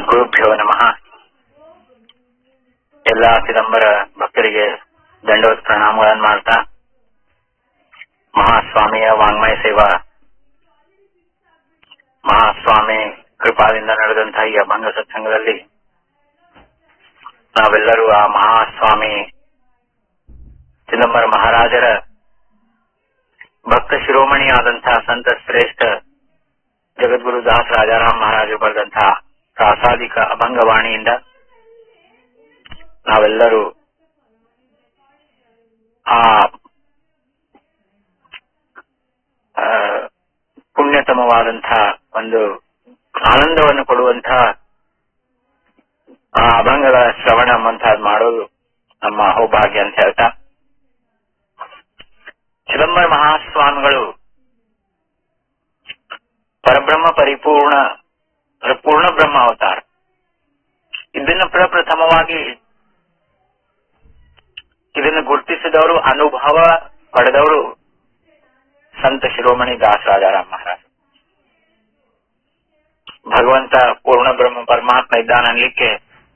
ಗುರುಭ್ಯೋ ನಮಃ. ಎಲ್ಲ ಚಿದಂಬರ ಭಕ್ತರಿಗೆ ದಂಡವತ್ ಪ್ರಣಾಮಗಳನ್ನು ಮಾಡ್ತಾ, ಮಹಾಸ್ವಾಮಿಯ ವಾಂಗ್ಮಯ ಸೇವಾ ಮಹಾಸ್ವಾಮಿ ಕೃಪಾದಿಂದ ನಡೆದಂತಹ ಈ ಅಭಂಗ ಸತ್ಸಂಗದಲ್ಲಿ ನಾವೆಲ್ಲರೂ ಆ ಮಹಾಸ್ವಾಮಿ ಚಿದಂಬರ ಮಹಾರಾಜರ ಭಕ್ತ ಶಿರೋಮಣಿಯಾದಂತಹ ಸಂತ ಶ್ರೇಷ್ಠ ಜಗದ್ಗುರು ದಾಸ ರಾಜಾರಾಮ್ ಮಹಾರಾಜರು ಬರೆದಂತಹ ಪ್ರಾಸಾದಿಕ ಅಭಂಗವಾಣಿಯಿಂದ ನಾವೆಲ್ಲರೂ ಆ ಪುಣ್ಯತಮವಾದಂತಹ ಒಂದು ಆನಂದವನ್ನು ಕೊಡುವಂತಹ ಆ ಅಭಂಗಗಳ ಶ್ರವಣ ಮಂಥಾದ್ ಮಾಡೋದು ನಮ್ಮ ಅಹೋಭಾಗ್ಯ ಅಂತ ಹೇಳ್ತಾ, ಚಿದಂಬರ ಮಹಾಸ್ವಾಮಿಗಳು ಪರಬ್ರಹ್ಮ ಪೂರ್ಣ ಬ್ರಹ್ಮ ಅವತಾರ. ಇದನ್ನು ಪ್ರಪ್ರಥಮವಾಗಿ ಇದನ್ನು ಗುರುತಿಸಿದವರು, ಅನುಭವ ಪಡೆದವರು ಸಂತ ಶಿರೋಮಣಿ ದಾಸ ರಾಜಾರಾಮ್ ಮಹಾರಾಜ್. ಭಗವಂತ ಪೂರ್ಣ ಬ್ರಹ್ಮ ಪರಮಾತ್ಮ ಇದ್ದಾನ ಅನ್ಲಿಕ್ಕೆ,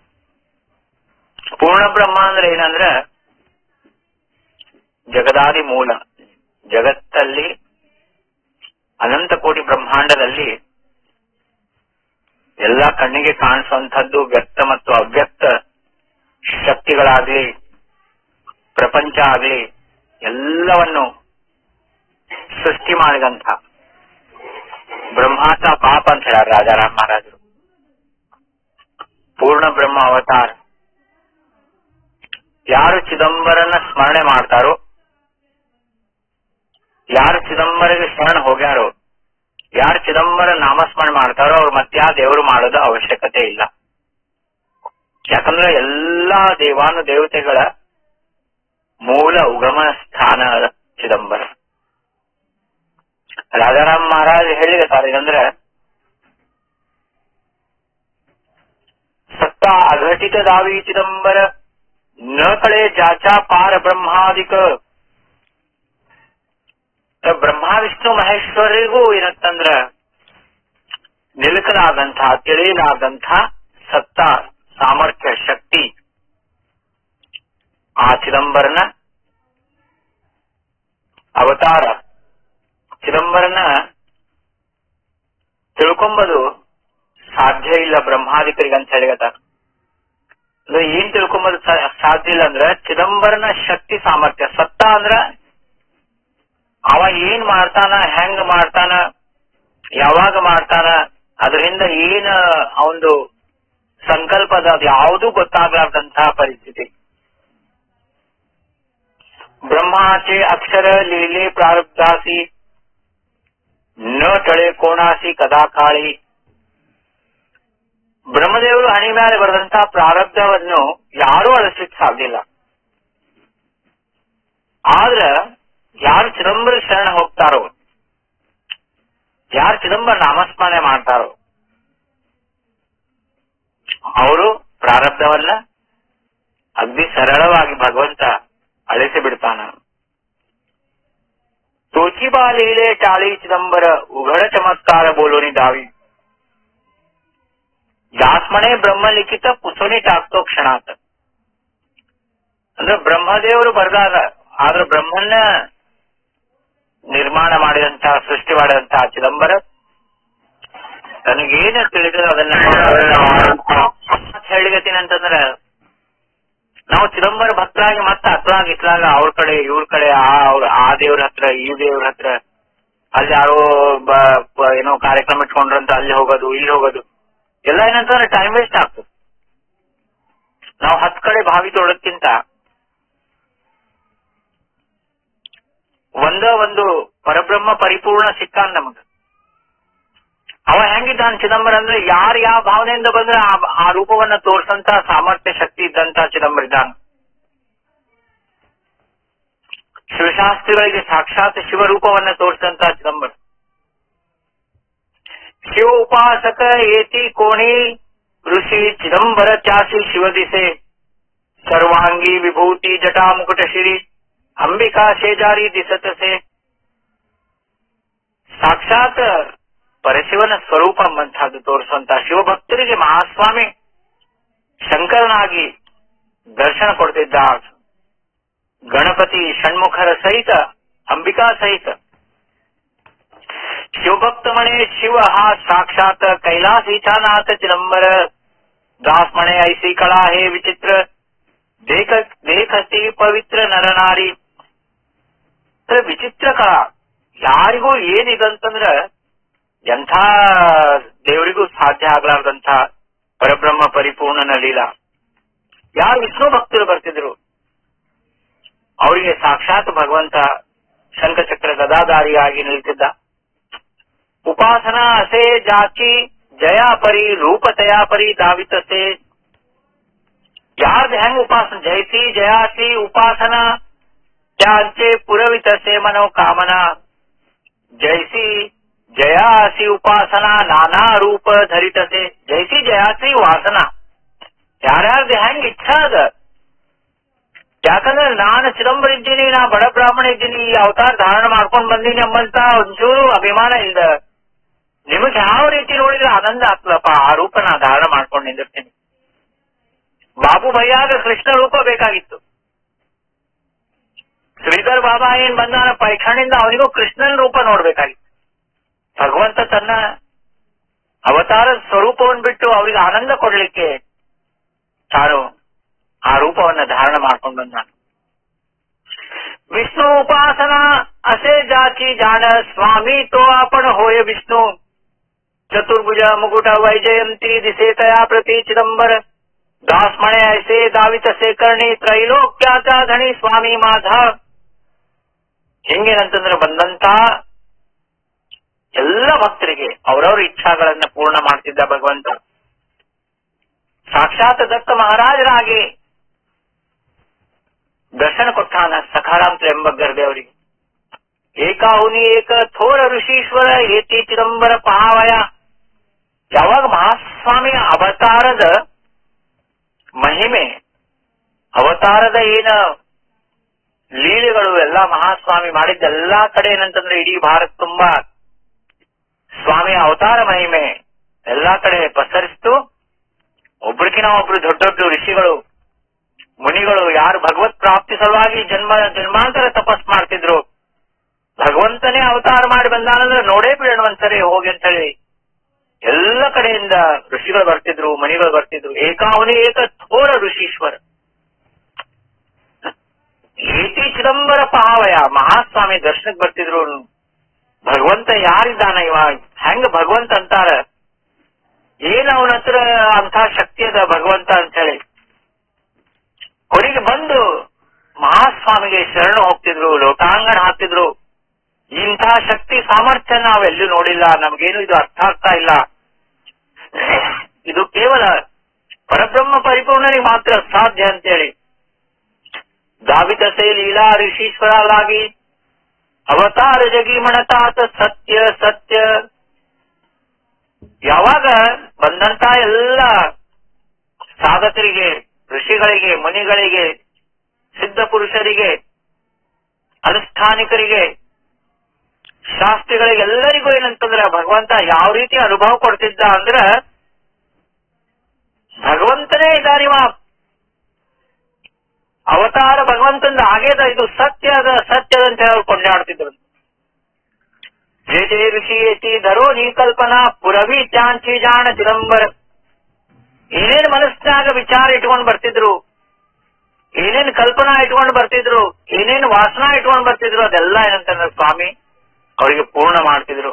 ಪೂರ್ಣ ಬ್ರಹ್ಮ ಅಂದ್ರೆ ಏನಂದ್ರ ಜಗದಾದಿ ಮೂಲ, ಜಗತ್ತಲ್ಲಿ ಅನಂತ ಕೋಟಿ ಬ್ರಹ್ಮಾಂಡದಲ್ಲಿ ಎಲ್ಲ ಕಣ್ಣಿಗೆ ಕಾಣಿಸುವಂತಹದ್ದು ವ್ಯಕ್ತ ಮತ್ತು ಅವ್ಯಕ್ತ ಶಕ್ತಿಗಳಾಗ್ಲಿ, ಪ್ರಪಂಚ ಆಗ್ಲಿ, ಎಲ್ಲವನ್ನು ಸೃಷ್ಟಿ ಮಾಡಿದಂಥ ಬ್ರಹ್ಮಾತ ಪಾಪ ಅಂತ ಹೇಳ ರಾಜಾರಾಮ್ ಮಹಾರಾಜರು. ಪೂರ್ಣ ಬ್ರಹ್ಮ ಅವತಾರ. ಯಾರು ಚಿದಂಬರನ ಸ್ಮರಣೆ ಮಾಡ್ತಾರೋ, ಯಾರು ಚಿದಂಬರಿಗೆ ಶರಣ ಹೋಗ್ಯಾರೋ, ಯಾರು ಚಿದಂಬರ ನಾಮಸ್ಮರಣೆ ಮಾಡ್ತಾರೋ ಅವ್ರು ಮತ್ಯಾ ದೇವರು ಮಾಡೋದು ಅವಶ್ಯಕತೆ ಇಲ್ಲ. ಯಾಕಂದ್ರೆ ಎಲ್ಲಾ ದೇವಾನು ದೇವತೆಗಳ ಮೂಲ ಉಗಮ ಸ್ಥಾನ ಚಿದಂಬರ. ರಾಜಾರಾಮ್ ಮಹಾರಾಜ್ ಹೇಳಿರ್ತಾರೆ ಅಂದ್ರೆ, ಸತ್ತಾ ಅಘಟಿತ ದಾವಿ ಚಿದಂಬರ ನ ಕಳೆ ಜಾಚಾ ಪಾರ ಬ್ರಹ್ಮಾದಿಕ. ಬ್ರಹ್ಮ ವಿಷ್ಣು ಮಹೇಶ್ವರಿಗೂ ಏನಂತಂದ್ರ ನಿಲುಕಲಾದಂತಹ, ತಿಳಿಯಲಾದಂತಹ ಸತ್ತ, ಸಾಮರ್ಥ್ಯ, ಶಕ್ತಿ ಆ ಚಿದಂಬರನ ಅವತಾರ. ಚಿದಂಬರನ ತಿಳ್ಕೊಂಬುದು ಸಾಧ್ಯ ಇಲ್ಲ ಬ್ರಹ್ಮಾದಿಕರಿಗೆ ಅಂತ ಹೇಳಿಗತ್ತಾರ. ಏನ್ ತಿಳ್ಕೊಂಬುದು ಸಾಧ್ಯ ಇಲ್ಲ ಅಂದ್ರ ಚಿದಂಬರನ ಶಕ್ತಿ, ಸಾಮರ್ಥ್ಯ. ಸತ್ತ ಅಂದ್ರ ಅವ ಏನ್ ಮಾಡ್ತಾನ, ಹೆಂಗ್ ಮಾಡ್ತಾನ, ಯಾವಾಗ ಮಾಡ್ತಾನ, ಅದರಿಂದ ಏನ ಅವಂದು ಸಂಕಲ್ಪದ ಅದು ಯಾವುದೂ ಗೊತ್ತಾಗಲಾರ್ದಂತಹ ಪರಿಸ್ಥಿತಿ. ಬ್ರಹ್ಮಾಚೆ ಅಕ್ಷರ ಲೀಲೆ ಪ್ರಾರಬ್ಧಾಸಿ ನ ಟಳೆ ಕೋಣಾಸಿ ಕದಾ ಕಾಳಿ. ಬ್ರಹ್ಮದೇವರು ಹಣಿ ಮೇಲೆ ಬರೆದಂತಹ ಪ್ರಾರಬ್ಧವನ್ನು ಯಾರೂ ಅಳಿಸ್ಲಿಕ್ಕೆ ಸಾಧ್ಯ ಇಲ್ಲ. ಆದ್ರ ಯಾರು ಚಿದಂಬರ ಶರಣ ಹೋಗ್ತಾರೋ, ಯಾರು ಚಿದಂಬರ ನಾಮಸ್ಮರಣೆ ಮಾಡ್ತಾರೋ ಅವರು ಪ್ರಾರಬ್ಧವನ್ನ ಅಗ್ದಿ ಸರಳವಾಗಿ ಭಗವಂತ ಅಳಿಸಿ ಬಿಡ್ತಾನ. ತೋಚಿಬಾ ಲೀಲೆ ಟಾಳಿ ಚಿದಂಬರ ಉಘಡ ಚಮತ್ಕಾರ ಬೋಲೋನಿ ದಾವಿ. ಯಾಸ್ಮಣೆ ಬ್ರಹ್ಮ ಲಿಖಿತ ಪುಸೋನಿ ಟಾಕ್ತೋ ಕ್ಷಣಾತ್. ಅಂದ್ರೆ ಬ್ರಹ್ಮದೇವರು ಬರೆದಾಗ, ಆದ್ರೆ ಬ್ರಹ್ಮನ್ನ ನಿರ್ಮಾಣ ಮಾಡಿದಂತಹ, ಸೃಷ್ಟಿ ಮಾಡಿದಂತಹ ಚಿದಂಬರ ತನಗೇನು ತಿಳಿದ ಅದನ್ನ ಹೇಳಿಗತೀನಿ ಅಂತಂದ್ರ, ನಾವು ಚಿದಂಬರ ಭಕ್ತರಾಗಿ ಮತ್ತೆ ಹತ್ರಾಗ ಇತ್ಲಾಗ ಅವ್ರ ಕಡೆ ಇವ್ರ ಕಡೆ ಆ ದೇವ್ರ ಹತ್ರ ಈ ದೇವ್ರ ಹತ್ರ, ಅಲ್ಲಿ ಯಾರೋ ಏನೋ ಕಾರ್ಯಕ್ರಮ ಇಟ್ಕೊಂಡ್ರಂತ ಅಲ್ಲಿ ಹೋಗೋದು ಇಲ್ಲಿ ಹೋಗೋದು ಎಲ್ಲ ಏನಂತಂದ್ರೆ ಟೈಮ್ ವೇಸ್ಟ್ ಆಗ್ತದೆ. ನಾವು 10 ಕಡೆ ಬಾವಿ ತೊಡೋದಕ್ಕಿಂತ ಒಂದು ಪರಬ್ರಹ್ಮ ಪರಿಪೂರ್ಣ ಸಿಕ್ಕಾನ್ ನಮಗ. ಅವ ಹೆಂಗಿದ್ದಾನ ಚಿದಂಬರ ಅಂದ್ರೆ ಯಾರು ಯಾವ ಭಾವನೆಯಿಂದ ಬಂದ್ರೆ ಆ ರೂಪವನ್ನ ತೋರ್ಸಂತ ಸಾಮರ್ಥ್ಯ, ಶಕ್ತಿ ಇದ್ದಂತ ಚಿದಂಬರ ಇದ್ದಾನ. ಶಿವಶಾಸ್ತ್ರಿಗಳಿಗೆ ಸಾಕ್ಷಾತ್ ಶಿವರೂಪವನ್ನ ತೋರಿಸಿದಂತ ಚಿದಂಬರ. ಶಿವ ಉಪಾಸಕ ಏತಿ ಕೋಣಿ ಋಷಿ ಚಿದಂಬರ ಚಾಸಿ ಶಿವದಿಸೆ ಸರ್ವಾಂಗಿ ವಿಭೂತಿ ಜಟಾ ಮುಕುಟ ಶಿರಿ ಅಂಬಿಕಾ ಶೇಜಾರಿ ದಿಸತಸೆ. ಸಾಕ್ಷಾತ್ ಪರಶಿವನ ಸ್ವರೂಪ ಎಂಬಂತಹದ್ದು ತೋರಿಸುವಂತ ಶಿವಭಕ್ತರಿಗೆ ಮಹಾಸ್ವಾಮಿ ಶಂಕರನಾಗಿ ದರ್ಶನ ಕೊಡ್ತಿದ್ದ. ಗಣಪತಿ ಷಣ್ಮುಖರ ಸಹಿತ, ಅಂಬಿಕಾ ಸಹಿತ. शिवभक्त म्हणे शिव हा साक्षात कैलासीचा नाथ चिदंबर. दास म्हणे ऐसी कळा हे विचित्र, देखती पवित्र ನರನಾರಿ. ವಿಚಿತ್ರ ಕಳಾ, ಯಾರಿಗೂ ಏನಿದಂತಂದ್ರ ಎಂಥ ದೇವರಿಗೂ ಸಾಧ್ಯ ಆಗ್ಲಾರ್ದಂಥ ಪರಬ್ರಹ್ಮ ಪರಿಪೂರ್ಣನ ಲೀಲಾ. ಯಾರು ವಿಷ್ಣು ಭಕ್ತರು ಬರ್ತಿದ್ರು ಅವರಿಗೆ ಸಾಕ್ಷಾತ್ ಭಗವಂತ ಶಂಖಚಕ್ರ ಗದಾಧಾರಿಯಾಗಿ ನಿಲ್ತಿದ್ದ. उपासना असे जाची जया परी रूप तया परी दावितसे. याद ಹೆಂಗ್ उपासना जयसी जयासी उपासना त्यांचे पुरवितसे मनोकामना. जयसी जयासी उपासना नाना रूप धरितसे. जयसी जयासी वासना ಯಾರ್ಯಾರ್ದು ಹೆಂಗ್ ಇಚ್ಛಾ ಅದ. ಯಾಕಂದ್ರೆ ನಾನು ಚಿದಂಬರ ಇದ್ದೀನಿ, ನಾ ಬಡ ಬ್ರಾಹ್ಮಣ ಇದ್ದೀನಿ, ಈ ಅವತಾರ ಧಾರಣ ಮಾಡ್ಕೊಂಡ್ ಬಂದೀನಿ ಎಂಬಂತ ಒಂಚೂರು ಅಭಿಮಾನ ಇಲ್ದ ನಿಮಗೆ ಯಾವ ರೀತಿ ನೋಡಿದ್ರೆ ಆನಂದ ಆಗ್ತದಪ್ಪ, ಆ ರೂಪ ನಾ ಧಾರಣ ಮಾಡ್ಕೊಂಡು ನಿಂದಿರ್ತೀನಿ. ಬಾಬು ಭಯ್ಯಾಗ ಕೃಷ್ಣ ರೂಪ ಬೇಕಾಗಿತ್ತು. ಶ್ರೀಧರ್ ಬಾಬಾ ಏನ್ ಬಂದಾನ ಪೈಖಾಣಿಂದ, ಅವನಿಗೂ ಕೃಷ್ಣನ ರೂಪ ನೋಡ್ಬೇಕಾಗಿತ್ತು. ಭಗವಂತ ತನ್ನ ಅವತಾರದ ಸ್ವರೂಪವನ್ನು ಬಿಟ್ಟು ಅವರಿಗೆ ಆನಂದ ಕೊಡ್ಲಿಕ್ಕೆ ತಾನು ಆ ರೂಪವನ್ನ ಧಾರಣ ಮಾಡ್ಕೊಂಡು ಬಂದ. ವಿಷ್ಣು ಉಪಾಸನಾ ಅಸೆ ಜಾಚಿ ಜಾಣ ಸ್ವಾಮಿ ತೋ आपण होय विष्णू. चतुर्भुज मुकुट वैजयंती दिसे तया प्रति चिदंबर. दास म्हणे ऐसे दावितसे करणी त्रैलोक्याचा धणी स्वामी माझा. ಹೆಂಗೇನಂತಂದ್ರೆ ಬಂದಂತ ಎಲ್ಲ ಭಕ್ತರಿಗೆ ಅವರವರ ಇಚ್ಛಾಗಳನ್ನ ಪೂರ್ಣ ಮಾಡ್ತಿದ್ದ ಭಗವಂತ. ಸಾಕ್ಷಾತ್ ದತ್ತ ಮಹಾರಾಜರಾಗಿ ದರ್ಶನ ಕೊಟ್ಟಾನ ಸಖಾರಾಮ್ ತ್ರ್ಯಂಬಕರ್ ದೇವರಿಗೆ. ಏಕಾಹುನಿ ಏಕ ಥೋರ ಋಷೀಶ್ವರ ಏತಿ ಚಿದಂಬರ ಪಹಾವಯ. ಯಾವಾಗ ಮಹಾಸ್ವಾಮಿಯ ಅವತಾರದ ಮಹಿಮೆ, ಅವತಾರದ ಏನ ಲೀಲೆಗಳು ಎಲ್ಲ ಮಹಾಸ್ವಾಮಿ ಮಾಡಿದ್ದ ಎಲ್ಲಾ ಕಡೆ ಏನಂತಂದ್ರೆ ಇಡೀ ಭಾರತ ತುಂಬಾ ಸ್ವಾಮಿಯ ಅವತಾರ ಮಹಿಮೆ ಎಲ್ಲಾ ಕಡೆ ಪಸರಿಸ್ತು. ಒಬ್ರಿಗಿನ ಒಬ್ರು ದೊಡ್ಡ ದೊಡ್ಡ ಋಷಿಗಳು ಮುನಿಗಳು ಯಾರು ಭಗವತ್ ಪ್ರಾಪ್ತಿ ಸಲುವಾಗಿ ಜನ್ಮಾಂತರ ತಪಸ್ ಮಾಡ್ತಿದ್ರು, ಭಗವಂತನೇ ಅವತಾರ ಮಾಡಿ ಬಂದಾನಂದ್ರೆ ನೋಡೇ ಬಿಡೋಣ ಒಂದ್ಸರಿ ಹೋಗಿ ಅಂತ ಹೇಳಿ ಎಲ್ಲ ಕಡೆಯಿಂದ ಋಷಿಗಳು ಬರ್ತಿದ್ರು, ಮುನಿಗಳು ಬರ್ತಿದ್ರು. ಏಕಾವನಿ ಏಕ ಥೋರ ಋಷೀಶ್ವರ ಏತಿ ಚಿದಂಬರ ಪಹಾವಯ. ಮಹಾಸ್ವಾಮಿ ದರ್ಶನಕ್ಕೆ ಬರ್ತಿದ್ರು. ಭಗವಂತ ಯಾರಿದ್ದಾನ ಇವ, ಹೆಂಗ ಭಗವಂತ ಅಂತಾರ, ಏನ್ ಅವನ ಹತ್ರ ಅಂತ ಶಕ್ತಿ ಅದ ಭಗವಂತ ಅಂತ ಹೇಳಿ ಕೊನೆಗೆ ಬಂದು ಮಹಾಸ್ವಾಮಿಗೆ ಶರಣ ಹೋಗ್ತಿದ್ರು, ಲೋಟಾಂಗಣ ಹಾಕ್ತಿದ್ರು. ಇಂಥ ಶಕ್ತಿ ಸಾಮರ್ಥ್ಯ ನಾವೆಲ್ಲೂ ನೋಡಿಲ್ಲ, ನಮಗೇನು ಇದು ಅರ್ಥ ಆಗ್ತಾ ಇಲ್ಲ. ಇದು ಕೇವಲ ಪರಬ್ರಹ್ಮ ಪರಿಪೂರ್ಣನಿಗೆ ಮಾತ್ರ ಸಾಧ್ಯ ಅಂತೇಳಿ ದಾವಿತಸೆ ಲೀಲಾ ಋಷೀಶ್ವರಲಾಗಿ ಅವತಾರ ಜಗಿ ಮಣತಾತ ಸತ್ಯ ಸತ್ಯ. ಯಾವಾಗ ಬಂದಂತ ಎಲ್ಲ ಸಾಧಕರಿಗೆ, ಋಷಿಗಳಿಗೆ, ಮುನಿಗಳಿಗೆ, ಸಿದ್ಧ ಪುರುಷರಿಗೆ, ಅನುಷ್ಠಾನಿಕರಿಗೆ, ಶಾಸ್ತ್ರಿಗಳಿಗೆ ಎಲ್ಲರಿಗೂ ಏನಂತಂದ್ರೆ ಭಗವಂತ ಯಾವ ರೀತಿ ಅನುಭವ ಕೊಡ್ತಿದ್ದ ಅಂದ್ರೆ ಭಗವಂತನೇ ಇದಾನಿವ ಅವತಾರ ಭಗವಂತಂದ ಆಗೇದ, ಇದು ಸತ್ಯದ ಸತ್ಯದ ಅಂತ ಹೇಳಿ ಕೊಂಡಾಡ್ತಿದ್ರು. ಜಯ ಜಯ ಋಷಿ ಏತಿ ಧರೋ ನೀ ಕಲ್ಪನಾ ಪುರವಿ ಚಾಂಚಿ ಜಾಣ ಚಿದಂಬರ. ಏನೇನ್ ಮನಸ್ಸಿನಾಗ ವಿಚಾರ ಇಟ್ಕೊಂಡು ಬರ್ತಿದ್ರು, ಏನೇನ್ ಕಲ್ಪನಾ ಇಟ್ಕೊಂಡು ಬರ್ತಿದ್ರು, ಏನೇನ್ ವಾಸನಾ ಇಟ್ಕೊಂಡು ಬರ್ತಿದ್ರು, ಅದೆಲ್ಲ ಏನಂತಂದ್ರೆ ಸ್ವಾಮಿ ಅವರಿಗೆ ಪೂರ್ಣ ಮಾಡ್ತಿದ್ರು.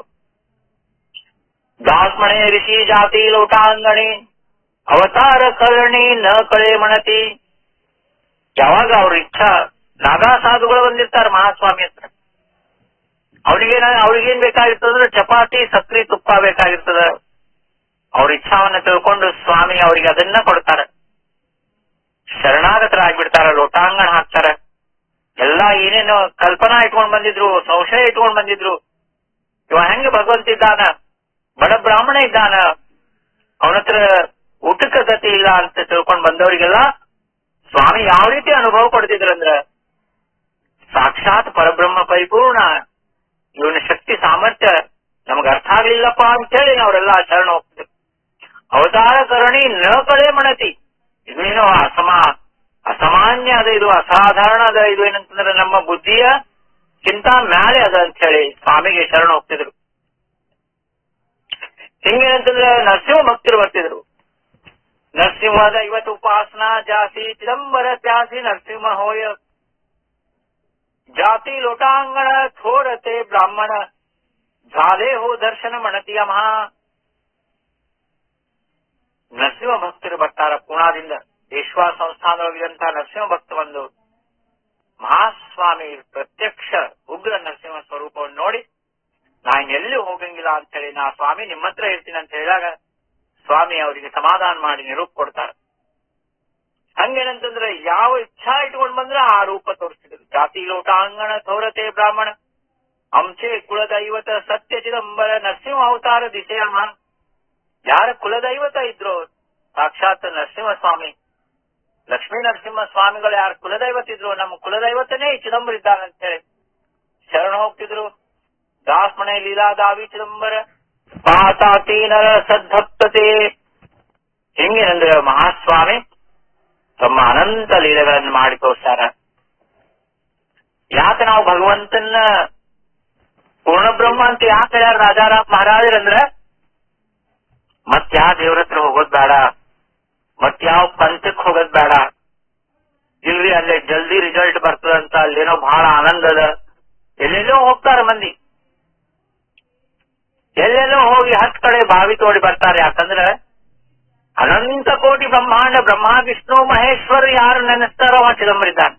ದಾಸ್ಮಣೆ ಋಷಿ ಜಾತಿ ಲೋಟಾಂಗಣಿ ಅವತಾರ ಕರ್ಣಿ ನ ಕಳೆ ಮಣತಿ. ಯಾವಾಗ ಅವ್ರ ಇಚ್ಛಾ, ನಾಗಾ ಸಾಧುಗಳು ಬಂದಿರ್ತಾರೆ ಮಹಾಸ್ವಾಮಿ ಹತ್ರ, ಅವ್ರಿಗೇನ್ ಬೇಕಾಗಿರ್ತದಂದ್ರೆ ಚಪಾತಿ ಸಕ್ರಿ ತುಪ್ಪ ಬೇಕಾಗಿರ್ತದ. ಅವ್ರ ಇಚ್ಛಾವನ್ನ ತಿಳ್ಕೊಂಡು ಸ್ವಾಮಿ ಅವ್ರಿಗೆ ಅದನ್ನ ಕೊಡ್ತಾರೆ. ಶರಣಾಗತರಾಗ್ಬಿಡ್ತಾರ, ಲೋಟಾಂಗಣ ಹಾಕ್ತಾರ. ಎಲ್ಲಾ ಏನೇನು ಕಲ್ಪನಾ ಇಟ್ಕೊಂಡ್ ಬಂದಿದ್ರು, ಸಂಶಯ ಇಟ್ಕೊಂಡ್ ಬಂದಿದ್ರು, ಇವ ಹೆಂಗ ಭಗವಂತ ಇದ್ದಾನ, ಬಡ ಬ್ರಾಹ್ಮಣ ಇದ್ದಾನ, ಅವನತ್ರ ಊಟಕ್ಕೆ ಗತಿ ಇಲ್ಲ ಅಂತ ತಿಳ್ಕೊಂಡ್ ಬಂದವರಿಗೆಲ್ಲ ಸ್ವಾಮಿ ಯಾವ ರೀತಿ ಅನುಭವ ಕೊಡ್ತಿದ್ರಂದ್ರ ಸಾಕ್ಷಾತ್ ಪರಬ್ರಹ್ಮ ಪರಿಪೂರ್ಣ, ಇವನ ಶಕ್ತಿ ಸಾಮರ್ಥ್ಯ ನಮ್ಗೆ ಅರ್ಥ ಆಗ್ಲಿಲ್ಲಪ್ಪ ಅಂತೇಳಿ ಅವರೆಲ್ಲ ಶರಣ ಹೋಗ್ತಿದ್ರು. ಅವತಾರ ಕರಣಿ ನ ಕಳೆ ಮಣತಿ, ಇದೇನೋ ಅಸಾಮಾನ್ಯ ಅದ, ಇದು ಅಸಾಧಾರಣ ಅದ, ಇದು ಏನಂತಂದ್ರೆ ನಮ್ಮ ಬುದ್ಧಿಯ ಕಿಂತ ಮ್ಯಾಲೆ ಅದ ಅಂತ ಹೇಳಿ ಸ್ವಾಮಿಗೆ ಶರಣ ಹೋಗ್ತಿದ್ರು. ಹಿಂಗೇನಂತಂದ್ರೆ ನರಸಿಂಹ ಭಕ್ತರು ಬರ್ತಿದ್ರು. ನರಸಿಂಹದ ಇವತ್ತು ಉಪಾಸನಾ ಜಾಸಿ ಚಿದಂಬರ ತ್ಯಾಸಿ ನರಸಿಂಹ ಹೋಯ ಜಾತಿ ಲೋಟಾಂಗಣ ಥೋರತೆ ಬ್ರಾಹ್ಮಣ ಝಾಲೆ ಹೋ ದರ್ಶನ ಮಣತಿಯ ಮಹಾ. ನರಸಿಂಹ ಭಕ್ತರು ಬರ್ತಾರ ಪೂನಾದಿಂದ. ವಿಶ್ವಾಸ ಸಂಸ್ಥಾನದೊಳಗಿದಂತ ನರಸಿಂಹ ಭಕ್ತ ಬಂದು ಮಹಾಸ್ವಾಮಿ ಪ್ರತ್ಯಕ್ಷ ಉಗ್ರ ನರಸಿಂಹ ಸ್ವರೂಪವನ್ನು ನೋಡಿ ನಾ ಇನ್ನೆಲ್ಲೂ ಹೋಗಂಗಿಲ್ಲ ಅಂತ ಹೇಳಿ, ನಾ ಸ್ವಾಮಿ ನಿಮ್ಮ ಹತ್ರ ಇರ್ತೀನಿ ಅಂತ ಹೇಳಿದಾಗ ಸ್ವಾಮಿ ಅವರಿಗೆ ಸಮಾಧಾನ ಮಾಡಿ ನಿರೂಪ ಕೊಡ್ತಾರೆ. ಹಂಗೇನಂತಂದ್ರೆ ಯಾವ ಇಚ್ಛಾ ಇಟ್ಕೊಂಡ್ ಬಂದ್ರೆ ಆ ರೂಪ ತೋರಿಸ್ತಿದ್ರು. ಜಾತಿ ಲೋಟಾಂಗಣ ಥೋರತೆ ಬ್ರಾಹ್ಮಣ ಅಂಶೆ ಕುಲದೈವತ ಸತ್ಯ ಚಿದಂಬರ ನರಸಿಂಹ ಅವತಾರ ದಿಶೆಯಮ್ಮ. ಯಾರ ಕುಲದೈವತ ಇದ್ರು ಸಾಕ್ಷಾತ್ ನರಸಿಂಹ ಸ್ವಾಮಿ, ಲಕ್ಷ್ಮೀ ನರಸಿಂಹ ಸ್ವಾಮಿಗಳು ಯಾರು ಕುಲದೈವತ ಇದ್ರು, ನಮ್ಮ ಕುಲದೈವತನೇ ಚಿದಂಬರ ಇದ್ದಾನಂತ ಹೇಳಿ ಶರಣ ಹೋಗ್ತಿದ್ರು. ದಾಸ್ಮಣೆ ಲೀಲಾ ದಾವಿ ಚಿದಂಬರ ಪಾತಾತೀನರ ಸದ್ಭಕ್ತತೆ. ಹೆಂಗೇನಂದ್ರೆ ಮಹಾಸ್ವಾಮಿ ತಮ್ಮ ಅನಂತ ಲೀಲೆಗಳನ್ನು ಮಾಡಿ ತೋರ್ಸಾರ. ಯಾಕೆ ನಾವು ಭಗವಂತನ ಪೂರ್ಣಬ್ರಹ್ಮ ಅಂತ ಯಾಕೆ ಹೇಳ್ಯಾರ ರಾಜಾರಾಮ್ ಮಹಾರಾಜರಂದ್ರ, ಮತ್ಯಾವ ದೇವ್ರ ಹತ್ರ ಹೋಗೋದ್ ಬೇಡ, ಮತ್ಯಾವ ಪಂಚಕ್ ಹೋಗೋದ್ ಬೇಡ, ಇಲ್ರಿ ಅಲ್ಲೇ ಜಲ್ದಿ ರಿಸಲ್ಟ್ ಬರ್ತದಂತ, ಅಲ್ಲೇನೋ ಬಹಳ ಆನಂದದ. ಎಲ್ಲೆಲ್ಲೋ ಹೋಗ್ತಾರ ಮಂದಿ, ಎಲ್ಲೆಲ್ಲೋ ಹೋಗಿ 10 ಕಡೆ ಬಾವಿ ತೋಡಿ ಬರ್ತಾರೆ. ಯಾಕಂದ್ರೆ ಅನಂತ ಕೋಟಿ ಬ್ರಹ್ಮಾಂಡ ಬ್ರಹ್ಮ ವಿಷ್ಣು ಮಹೇಶ್ವರ್ ಯಾರು ನೆನೆಸ್ತಾರೋ ಅವ ಚಿದಂಬರಿದ್ದಾನೆ.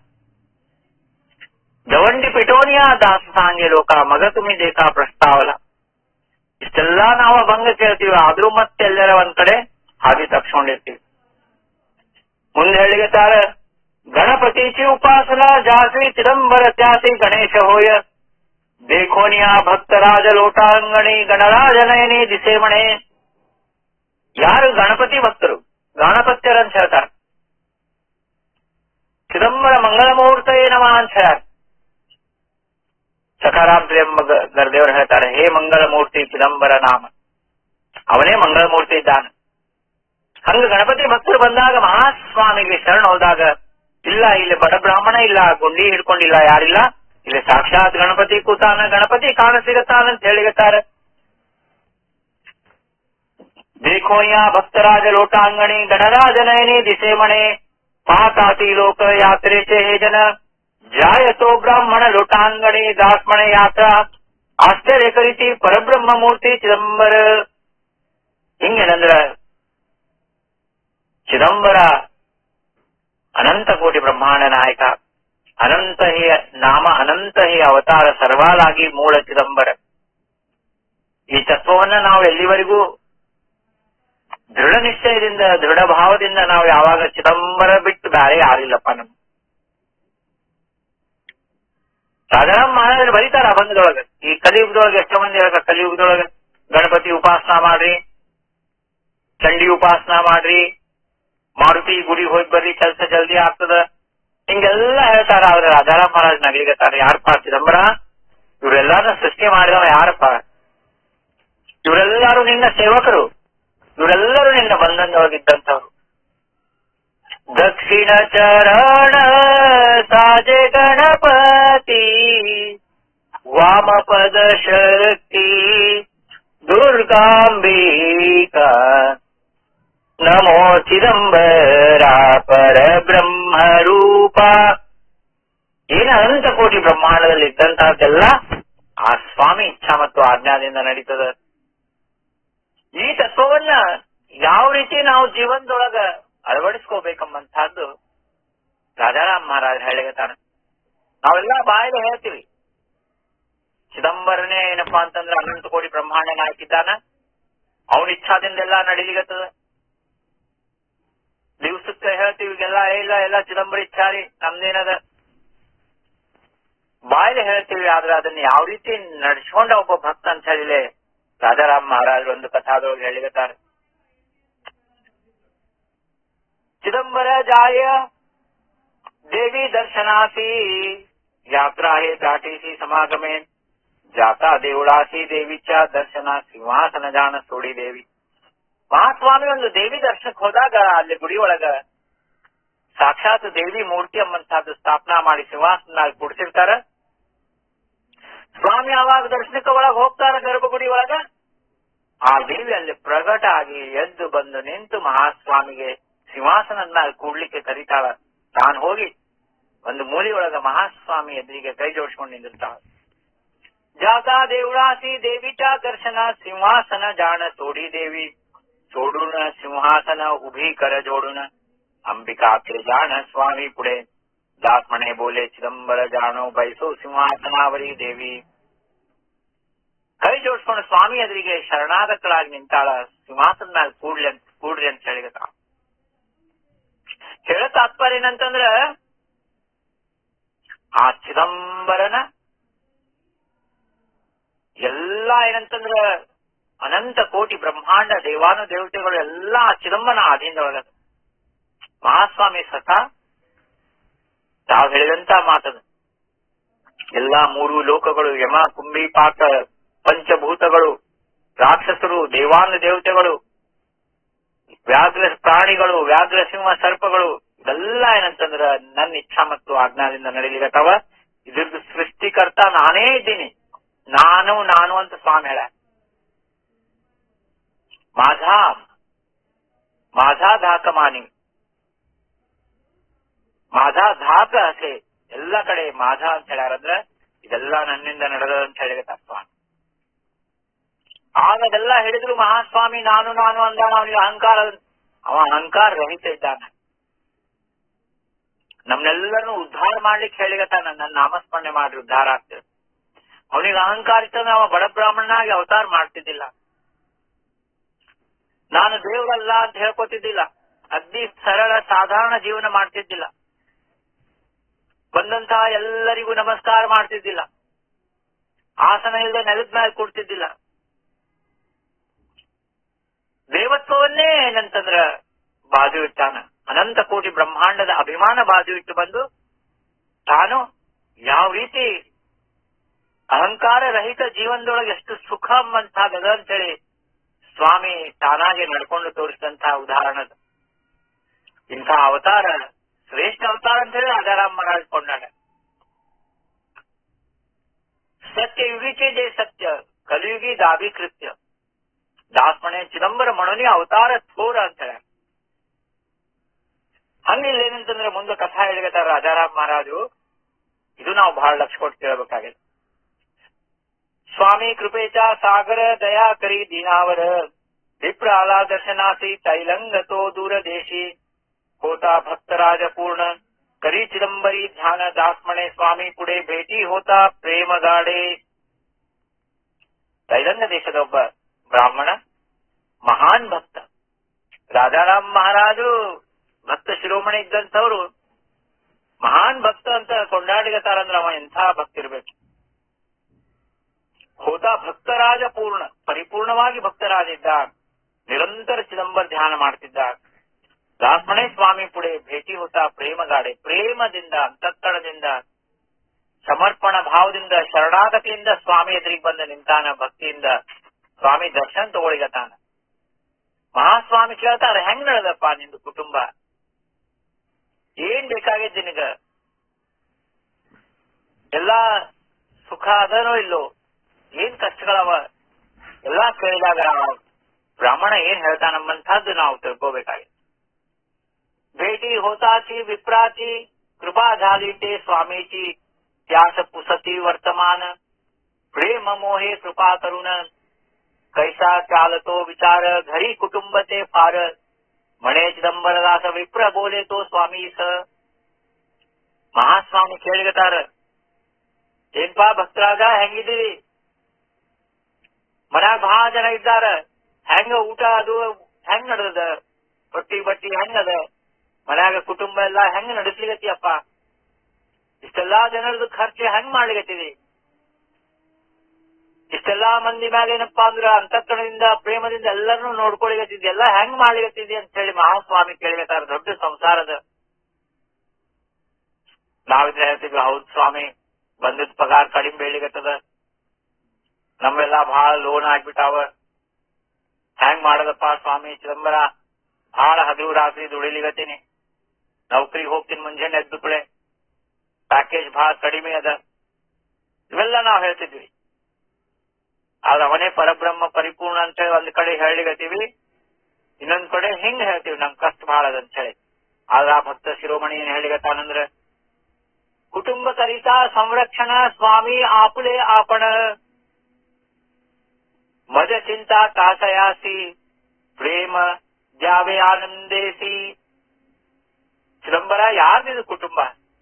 ಜವಂಡಿ ಪಿಟೋನಿಯಾ ದಾಸಾಂಗ್ಯ ಲೋಕ ಮಗ ತುಮಿ ದೇಖಾ ಪ್ರಸ್ತಾವಲ. ಇಷ್ಟೆಲ್ಲಾ ನಾವು ಅಭಂಗ ಕೇಳ್ತೀವಿ, ಆದ್ರೂ ಮತ್ತೆಲ್ಲರ ಒಂದ್ ಕಡೆ ಹಾದಿ ತಪ್ಸ್ಕೊಂಡಿರ್ತೀವಿ. ಮುಂದೆ ಹೇಳಿಗತಾರ ಗಣಪತಿಚಿ ಉಪಾಸನಾ ಜಾಸಿ ಚಿದಂಬರ ತ್ಯಾಸಿ ಗಣೇಶ ಹೋಯ ದೇಖೋನಿಯಾ ಭಕ್ತರಾಜ ಲೋಟಾಂಗಣಿ ಗಣರಾಜನಯನಿ ದಿಸೇಮಣೆ. ಯಾರು ಗಣಪತಿ ಭಕ್ತರು ಗಣಪತ್ಯರಂತ ಹೇಳ್ತಾರೆ. ಚಿದಂಬರ ಮಂಗಳ ಮುಹೂರ್ತ ಏನವ ಅಂತ ಹೇಳ್ಯಾರ. ಸಕಾರಾಮ್ ಗರ್ದೇವರು ಹೇಳ್ತಾರೆ, ಹೇ ಮಂಗಳ ಮೂರ್ತಿ ಚಿದಂಬರ ನಾಮ, ಅವನೇ ಮಂಗಳ ಮೂರ್ತಿ ಇದ್ದಾನೆ. ಹಂಗ ಗಣಪತಿ ಭಕ್ತರು ಬಂದಾಗ ಮಹಾಸ್ವಾಮಿಗೆ ಶರಣ ಹೋದಾಗ, ಇಲ್ಲ ಇಲ್ಲಿ ಬಡ ಬ್ರಾಹ್ಮಣ ಇಲ್ಲ, ಗುಂಡಿ ಹಿಡ್ಕೊಂಡಿಲ್ಲ, ಯಾರಿಲ್ಲ, ಇಲ್ಲಿ ಸಾಕ್ಷಾತ್ ಗಣಪತಿ ಕೂತಾನ, ಗಣಪತಿ ಕಾಣ ಸಿಗತ್ತಾನಂತ ಹೇಳಿಗತ್ತಾರೆ. ದೇಖೋಯ್ಯ ಭಕ್ತರಾಜ ಲೋಟಾಂಗಣಿ ಗಣರಾಜನಯನಿ ದಿಸೇಮಣೆ ಪಾತಾತಿ ಲೋಕ ಯಾತ್ರೆ ಚೇ ಹೇ ಜನ ಜಾಯತೋ ಬ್ರಾಹ್ಮಣ ಲೋಟಾಂಗಣಿ ದಾಸ್ಮಣೆ ಯಾತ್ರಾ ಆಶ್ಚರ್ಯ ಕರಿತಿ ಪರಬ್ರಹ್ಮ ಮೂರ್ತಿ ಚಿದಂಬರ. ಹಿಂಗೇನಂದ್ರ ಚಿದಂಬರ ಅನಂತ ಕೋಟಿ ಬ್ರಹ್ಮಾಂಡ ನಾಯಕ, ಅನಂತ ಹಿ ನಾಮ ಅನಂತ ಹಿ ಅವತಾರ ಸರ್ವಾಲಾಗಿ ಮೂಲ ಚಿದಂಬರ. ಈ ತತ್ವವನ್ನ ನಾವು ಎಲ್ಲಿವರೆಗೂ ದೃಢ ನಿಶ್ಚಯದಿಂದ ದೃಢ ಭಾವದಿಂದ ನಾವು ಯಾವಾಗ ಚಿದಂಬರ ಬಿಟ್ಟು ಬೇರೆ ಯಾರಿಲ್ಲಪ್ಪ ನಮ್. ರಾಜಾರಾಮ್ ಮಹಾರಾಜರು ಬರೀತಾರ ಅಭಂಗದೊಳಗ, ಈ ಕಲಿಯುಗದೊಳಗೆ ಎಷ್ಟೋ ಮಂದಿ ಹೇಳಕ ಕಲಿಯುಗದೊಳಗ ಗಣಪತಿ ಉಪಾಸನಾ ಮಾಡ್ರಿ, ಚಂಡಿ ಉಪಾಸನಾ ಮಾಡ್ರಿ, ಮಾರುತಿ ಗುಡಿ ಹೋಗಿ ಬರ್ರಿ ಕೆಲಸ ಜಲ್ದಿ ಆಗ್ತದ, ಹಿಂಗೆಲ್ಲ ಹೇಳ್ತಾರ. ಆದ್ರೆ ರಾಜಾರಾಮ್ ಮಹಾರಾಜ್ ನಗಲಿಗತ್ತಾರ, ಯಾರಪ್ಪ ಚಿದಂಬರ, ಇವರೆಲ್ಲಾರು ಸೃಷ್ಟಿ ಮಾಡಿದವ ಯಾರಪ್ಪ, ಇವರೆಲ್ಲರೂ ನಿನ್ನ ಸೇವಕರು, ಇವರೆಲ್ಲರೂ ನಿನ್ನ ಬಂಧನದೊಳಗಿದ್ದಂಥವ್ರು. ದಕ್ಷಿಣ ಚರಣ ಸಾಜೆ ಗಣಪತಿ ವಾಮಪದ ಶಕ್ತಿ ದುರ್ಗಾಂಬಿಕಾ ನಮೋ ಚಿದಂಬರ ಪರಬ್ರಹ್ಮ ರೂಪ. ಏನ ಅನಂತ ಕೋಟಿ ಬ್ರಹ್ಮಾಂಡದಲ್ಲಿ ಇದ್ದಂತಹದ್ದೆಲ್ಲ ಆ ಸ್ವಾಮಿ ಇಚ್ಛಾ ಮತ್ತು ಆಜ್ಞಾದಿಂದ ನಡೀತದ. ಈ ತತ್ವವನ್ನ ಯಾವ ರೀತಿ ನಾವು ಜೀವನದೊಳಗ ಅಳವಡಿಸ್ಕೋಬೇಕಂಬಂತಹದ್ದು ರಾಜಾರಾಮ್ ಮಹಾರಾಜ್ ಹೇಳಿಗತಾನ. ನಾವೆಲ್ಲ ಬಾಯಿಗೆ ಹೇಳ್ತೀವಿ ಚಿದಂಬರನೇ ಏನಪ್ಪಾ ಅಂತಂದ್ರೆ ಅನಂತ ಕೋಟಿ ಬ್ರಹ್ಮಾಂಡ ನಾಯಕಿದ್ದಾನ, ಅವನ ಇಚ್ಛಾದಿಂದೆಲ್ಲ ನಡೀಲಿಗತ್ತದ. ದಿವ್ಸಕ್ಕೆ ಹೇಳ್ತೀವಿ ಈಗೆಲ್ಲ ಇಲ್ಲ ಎಲ್ಲ ಚಿದಂಬರ ಇಚ್ಛಾರಿ ನಮ್ದೇನದ ಬಾಯಿಲೆ ಹೇಳ್ತೀವಿ. ಆದ್ರೆ ಅದನ್ನ ಯಾವ ರೀತಿ ನಡೆಸ್ಕೊಂಡ ಒಬ್ಬ ಭಕ್ತ ಅಂತ ಹೇಳಿಲೆ ರಾಜಾರಾಮ್ ಮಹಾರಾಜ್ ಒಂದು ಕಥಾದೊಳಗೆ ಹೇಳಿಗತ್ತಾರೆ. ಚಿದಂಬರ ಜಾಯ ದೇವಿ ದರ್ಶನಾಸಿ ಯಾತ್ರಾ ಹೇ ಘಾಟಿಸಿ ಸಮಾಗಮೆ जाता देवळासी देवीच्या दर्शನ ಸಿಂಹಾಸನ ಜಾಣ ಸೋಡಿ ದೇವಿ. ಮಹಾಸ್ವಾಮಿ ಒಂದು ದೇವಿ ದರ್ಶನಕ್ಕೆ ಹೋದಾಗ ಅಲ್ಲಿ ಗುಡಿ ಒಳಗ ಸಾಕ್ಷಾತ್ ದೇವಿ ಮೂರ್ತಿ ಎಂಬಂತಹದ್ದು ಸ್ಥಾಪನಾ ಮಾಡಿ ಸಿಂಹಾಸನ ಕೂಡಿಸಿರ್ತಾರ. ಸ್ವಾಮಿ ಆವಾಗ ದರ್ಶನಕ್ಕೆ ಒಳಗೆ ಹೋಗ್ತಾರ ಗರ್ಭಗುಡಿ ಒಳಗ. ಆ ದೇವಿ ಅಲ್ಲಿ ಪ್ರಗಟ ಆಗಿ ಎದ್ದು ಬಂದು ನಿಂತು ಮಹಾಸ್ವಾಮಿಗೆ ಸಿಂಹಾಸನ ಕೂಡ್ಲಿಕ್ಕೆ ಕರೀತಾಳ. ತಾನು ಹೋಗಿ ಒಂದು ಮೂಲೆಯೊಳಗ ಮಹಾಸ್ವಾಮಿ ಎದುರಿಗೆ ಕೈ ಜೋಡಿಸ್ಕೊಂಡು ನಿಂತಿರ್ತಾಳ. जाता देवळासी देवीच्या दर्शना सिंहासन जाण सोडी देवी. सोडून सिंहासन उभी कर जोडून अंबिका के जाण स्वामी पुढे. दास म्हणे बोले चिदंबर जाणो बैसो ಸಿಂಹಾಸನಾವರಿ ದೇವಿ. ಕೈ ಜೋಡಿಸ್ಕೊಂಡು ಸ್ವಾಮಿ ಎದುರಿಗೆ ಶರಣಾಗತಳಾಗಿ ನಿಂತಾಳ. ಸಿಂಹಾಸನ ಕೂಡ್ರಿ ಅಂತ ಹೇಳಿಗತ. ಹೇಳ ತಾತ್ಪರ್ಯ ಏನಂತಂದ್ರ ಆ ಚಿದಂಬರನ ಎಲ್ಲಾ ಏನಂತಂದ್ರ ಅನಂತ ಕೋಟಿ ಬ್ರಹ್ಮಾಂಡ ದೇವಾನು ದೇವತೆಗಳು ಎಲ್ಲಾ ಚಿದಂಬರನ ಆಧೀನದೊಳಗ. ಮಹಾಸ್ವಾಮಿ ಸ್ವತಃ ತಾವು ಹೇಳಿದಂತ ಮಾತದು ಎಲ್ಲಾ ಮೂರು ಲೋಕಗಳು, ಯಮ ಕುಂಭಿ ಪಾಕ ಪಂಚಭೂತಗಳು, ರಾಕ್ಷಸರು, ದೇವಾನು ದೇವತೆಗಳು, ವ್ಯಾಘ್ರ ಪ್ರಾಣಿಗಳು, ವ್ಯಾಘ್ರ ಸಿಂಹ ಸರ್ಪಗಳು ಇದೆಲ್ಲ ಏನಂತಂದ್ರ ನನ್ನ ಇಚ್ಛಾ ಮತ್ತು ಆಜ್ಞಾದಿಂದ ನಡೀಲಿಕತ್ತವ. ಇದ್ರದ್ದು ಸೃಷ್ಟಿಕರ್ತ ನಾನೇ ಇದ್ದೀನಿ. ನಾನು ಅಂತ ಸ್ವಾಮಿ ಹೇಳ. माझा धाक मानी, माझा धाक ಹಸೆ ಎಲ್ಲ ಕಡೆ माझा ಅಂತ ಹೇಳ್ಯಾರಂದ್ರ ಇದೆಲ್ಲ ನನ್ನಿಂದ ನಡೆದ ಅಂತ ಹೇಳಿದ ಸ್ವಾಮಿ. ಆಗ ಅದೆಲ್ಲ ಹೇಳಿದ್ರು ಮಹಾಸ್ವಾಮಿ ನಾನು ಅಂದಾನ. ಅವನಿಗೆ ಅಹಂಕಾರ, ಅವ ಅಹಂಕಾರ ರಹಿತ ಇದ್ದಾನ. ನಮ್ನೆಲ್ಲರನ್ನು ಉದ್ಧಾರ ಮಾಡ್ಲಿಕ್ಕೆ ಹೇಳಿಗತ್ತಾನ. ನನ್ನ ನಾಮಸ್ಮರಣೆ ಮಾಡ್ರಿ ಉದ್ಧಾರ ಆಗ್ತದೆ. ಅವನಿಗೆ ಅಹಂಕಾರ ಇತ್ತಂದ್ರೆ ಅವ ಬಡ ಬ್ರಾಹ್ಮಣನಾಗಿ ಅವತಾರ ಮಾಡ್ತಿದ್ದಿಲ್ಲ. ನಾನು ದೇವರಲ್ಲ ಅಂತ ಹೇಳ್ಕೊತಿದ್ದಿಲ್ಲ. ಅತಿ ಸರಳ ಸಾಧಾರಣ ಜೀವನ ಮಾಡ್ತಿದ್ದಿಲ್ಲ. ಬಂದಂತಹ ಎಲ್ಲರಿಗೂ ನಮಸ್ಕಾರ ಮಾಡ್ತಿದ್ದಿಲ್ಲ. ಆಸನ ಇಲ್ಲದೆ ನೆಲದ ಮೇಲೆ ಕೊಡ್ತಿದ್ದಿಲ್ಲ. ದೇವತ್ವವನ್ನೇ ಏನಂತಂದ್ರ ಬಾಜು ಇಟ್ಟಾನ. ಅನಂತ ಕೋಟಿ ಬ್ರಹ್ಮಾಂಡದ ಅಭಿಮಾನ ಬಾಜು ಇಟ್ಟು ಬಂದು ತಾನು ಯಾವ ರೀತಿ ಅಹಂಕಾರ ರಹಿತ ಜೀವನದೊಳಗೆ ಎಷ್ಟು ಸುಖ ಅಂತದ ಅಂತೇಳಿ ಸ್ವಾಮಿ ತಾನಾಗೆ ನಡ್ಕೊಂಡು ತೋರಿಸಿದಂತಹ ಉದಾಹರಣದ ಇಂಥ ಅವತಾರ ಶ್ರೇಷ್ಠ ಅವತಾರ ಅಂತ ಹೇಳಿ ರಾಜಾರಾಮ್ ಮಹಾರಾಜ್ ಕೊಂಡಾಡ. ಸತ್ಯ ಯುಗಿಕೆ ಜೈ ಸತ್ಯ ಕಲಿಯುಗಿ ದಾಬಿ ಕೃತ್ಯ. ದಾಸ್ಮಣೆ ಚಿದಂಬರ ಮಣನಿ ಅವತಾರ ಥೋರ ಅಂತ ಹೇಳ. ಹಂಗಿಲ್ಲ ಏನಂತಂದ್ರೆ ಮುಂದೆ ಕಥಾ ಹೇಳಿಗತ್ತಾರ ರಾಜಾರಾಮ್ ಮಹಾರಾಜು. ಇದು ನಾವು ಬಹಳ ಲಕ್ಷ ಕೊಟ್ಟು ಕೇಳಬೇಕಾಗಿದೆ. स्वामी कृपेचा सागर दया करी दीनावर. विप्र आला दर्शनासी तैलंग तो दूरदेशी. होता भक्तराज पूर्ण करी चिदंबरी ध्यान. दासमणे स्वामी पुढे भेटी होता प्रेम गाडे. ತೈಲಂಗ ದೇಶದ ಒಬ್ಬ ಬ್ರಾಹ್ಮಣ ಮಹಾನ್ ಭಕ್ತ. ರಾಜಾರಾಮ್ ಮಹಾರಾಜರು ಭಕ್ತ ಶಿರೋಮಣಿ ಇದ್ದಂಥವ್ರು ಮಹಾನ್ ಭಕ್ತ ಅಂತ ಕೊಂಡಾಡಿಗತಾರಂದ್ರ ಅವ ಎಂಥ ಭಕ್ತ ಇರ್ಬೇಕು. ಹೋತಾ ಭಕ್ತರಾಜ ಪೂರ್ಣ, ಪರಿಪೂರ್ಣವಾಗಿ ಭಕ್ತರಾಜ ಇದ್ದ. ನಿರಂತರ ಚಿದಂಬರ ಧ್ಯಾನ ಮಾಡ್ತಿದ್ದ. ದಾಸ್ಮಣೆ ಸ್ವಾಮಿ ಪುಡೆ ಭೇಟಿ ಹೋತಾ ಪ್ರೇಮಗಾಡೆ. ಪ್ರೇಮದಿಂದ, ಅಂತಃಕರಣದಿಂದ, ಸಮರ್ಪಣ ಭಾವದಿಂದ, ಶರಣಾಗತಿಯಿಂದ ಸ್ವಾಮಿ ಎದುರಿಗೆ ಬಂದ ನಿಂತಾನ. ಭಕ್ತಿಯಿಂದ ಸ್ವಾಮಿ ದರ್ಶನ ತಗೊಳಿಗತಾನ. ಮಹಾಸ್ವಾಮಿ ಕೇಳ್ತಾರ, ಹೆಂಗ್ ನಡೆದಪ್ಪ ನಿಂದು ಕುಟುಂಬ? ಏನ್ ಬೇಕಾಗಿದ್ ನಿನಗ? ಎಲ್ಲಾ ಸುಖ ಅದನೋ ಇಲ್ಲೋ? ಏನ್ ಕಷ್ಟಗಳವ? ಎಲ್ಲಾ ಕೇಳಿದಾಗ ಬ್ರಾಹ್ಮಣ ಏನ್ ಹೇಳ್ತಾನಂಬಂತಹದ್ದು ನಾವು ತಿಳ್ಕೋಬೇಕಾಗಿದೆ. ಭೇಟಿ ಹೋತಾಚಿ ವಿಪ್ರಾಚಿ ಕೃಪಾ झाली स्वामीची त्यास पुसती वर्तमान. प्रेम मोहे कृपा करून कैसा चालतो विचार. घरी कुटुंब ते फार म्हणे चिदंबरदास विप्र बोले तो स्वामीस. ಮಹಾಸ್ವಾಮಿ ಕೇಳಿಗತಾರ, ಏನ್ಪಾ ಭಕ್ತರಾಗ ಹೆಂಗಿದ್ದೀರಿ? ಮನ್ಯಾಗ ಬಹಳ ಜನ ಇದ್ದಾರ. ಹೆಂಗ ಊಟ ಅದು ಹೆಂಗ್ ನಡೆದ? ರೊಟ್ಟಿ ಬಟ್ಟಿ ಹೆಂಗದ? ಮನ್ಯಾಗ ಕುಟುಂಬ ಎಲ್ಲಾ ಹೆಂಗ್ ನಡೆಸ್ಲಿಗತ್ತಿಯಪ್ಪ? ಇಷ್ಟೆಲ್ಲಾ ಜನರದು ಖರ್ಚು ಹೆಂಗ್ ಮಾಡ್ಲಿಗತ್ತಿದಿ? ಇಷ್ಟೆಲ್ಲಾ ಮಂದಿ ಮ್ಯಾಲ ಏನಪ್ಪಾ ಅಂದ್ರ ಅಂತಃಕರಣದಿಂದ ಪ್ರೇಮದಿಂದ ಎಲ್ಲರನ್ನೂ ನೋಡ್ಕೊಳಿಗತ್ತಿದ್ದಿ, ಎಲ್ಲಾ ಹೆಂಗ್ ಮಾಡ್ಲಿಗತ್ತಿದ್ದಿ ಅಂತ ಹೇಳಿ ಮಹಾಸ್ವಾಮಿ ಕೇಳಿಗತ್ತಾರ. ದೊಡ್ಡ ಸಂಸಾರದ ನಾವಿದ್ರೆ ಹೇಳ್ತಿದ್ವಿ, ಹೌದ್ ಸ್ವಾಮಿ ಬಂದದ್ ಪಗಾರ ಕಡಿಮೆ ಬೀಳಿಗತ್ತದ, ನಮ್ಮೆಲ್ಲ ಬಹಳ ಲೋನ್ ಆಗ್ಬಿಟ್ಟಾವ. ಹ್ಯಾಂಗ್ ಮಾಡದಪ್ಪ ಸ್ವಾಮಿ ಚಿದಂಬರ, ಬಹಳ ಹಗಲು ರಾತ್ರಿ ದುಡಿಲಿಗತ್ತೀನಿ, ನೌಕರಿಗೆ ಹೋಗ್ತೀನಿ ಮುಂಜಾನೆ ಎದ್ದು ಕೂಡಲೇ, ಪ್ಯಾಕೇಜ್ ಬಹಳ ಕಡಿಮೆ ಅದ, ಇವೆಲ್ಲ ನಾವು ಹೇಳ್ತಿದ್ವಿ. ಆದ್ರೆ ಅವನೇ ಪರಬ್ರಹ್ಮ ಪರಿಪೂರ್ಣ ಅಂತ ಹೇಳಿ ಒಂದ್ ಕಡೆ ಹೇಳಿಗತ್ತೀವಿ, ಇನ್ನೊಂದ್ ಕಡೆ ಹಿಂಗ್ ಹೇಳ್ತೀವಿ ನಮ್ ಕಷ್ಟ ಬಹಳ ಅದಂತ ಹೇಳಿ. ಆದ್ರ ಆ ಭಕ್ತ ಶಿರೋಮಣಿ ಏನ್ ಹೇಳಿಗತ್ತಾನಂದ್ರ, ಕುಟುಂಬ ಕರಿತಾ ಸಂರಕ್ಷಣ ಸ್ವಾಮಿ ಆಪುಲೆ ಆಪಣ, ಮಜ ಚಿಂತಾ ಕಾಸಯಾಸಿ ಪ್ರೇಮ ಜಾವೆ ಆನಂದೇಸಿ. ಚಿದಂಬರ, ಯಾರ್ದಿದು ಕುಟುಂಬ?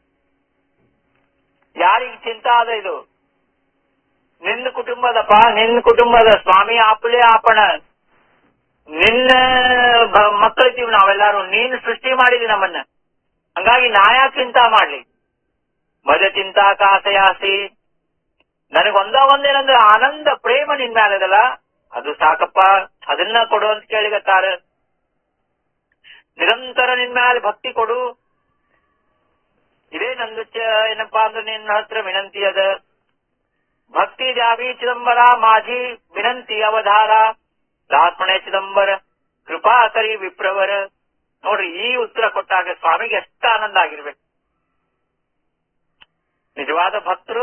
ಯಾರಿಗೆ ಚಿಂತಾ ಅದ ಇದು? ನಿನ್ನ ಕುಟುಂಬದಪ್ಪ, ನಿನ್ನ ಕುಟುಂಬದ ಸ್ವಾಮಿ ಆಪುಲೆ ಆಪಣ. ನಿನ್ನ ಮಕ್ಕಳಿದ್ದೀವಿ ನಾವೆಲ್ಲಾರು, ನೀನು ಸೃಷ್ಟಿ ಮಾಡಿದಿ ನಮ್ಮನ್ನ, ಹಂಗಾಗಿ ನಾ ಯಾಕೆ ಚಿಂತಾ ಮಾಡ್ಲಿ? ಮಜ ಚಿಂತಾ ಕಾಸಯಾಸಿ, ನನಗೊಂದೇನಂದ್ರೆ ಆನಂದ ಪ್ರೇಮ ನಿನ್ ಮ್ಯಾಲದಲ್ಲ, ಅದು ಸಾಕಪ್ಪ, ಅದನ್ನ ಕೊಡು ಅಂತ ಕೇಳಿಗತ್ತಾರ. ನಿರಂತರ ನಿನ್ ಮ್ಯಾಲ ಭಕ್ತಿ ಕೊಡು, ಇದೇ ನಂದು ಏನಪ್ಪಾ ಅಂದ್ರೆ ನಿನ್ನ ಹತ್ರ ವಿನಂತಿ ಅದ. ಭಕ್ತಿ ದ್ಯಾವಿ ಚಿದಂಬರ ಮಾಜಿ ವಿನಂತಿ ಅವಧಾರ, ದಾಸ್ಮಣೆ ಚಿದಂಬರ ಕೃಪಾ ಕರಿ ವಿಪ್ರವರ. ನೋಡ್ರಿ, ಈ ಉತ್ತರ ಕೊಟ್ಟಾಗ ಸ್ವಾಮಿಗೆ ಎಷ್ಟು ಆನಂದ ಆಗಿರ್ಬೇಕು. ನಿಜವಾದ ಭಕ್ತರು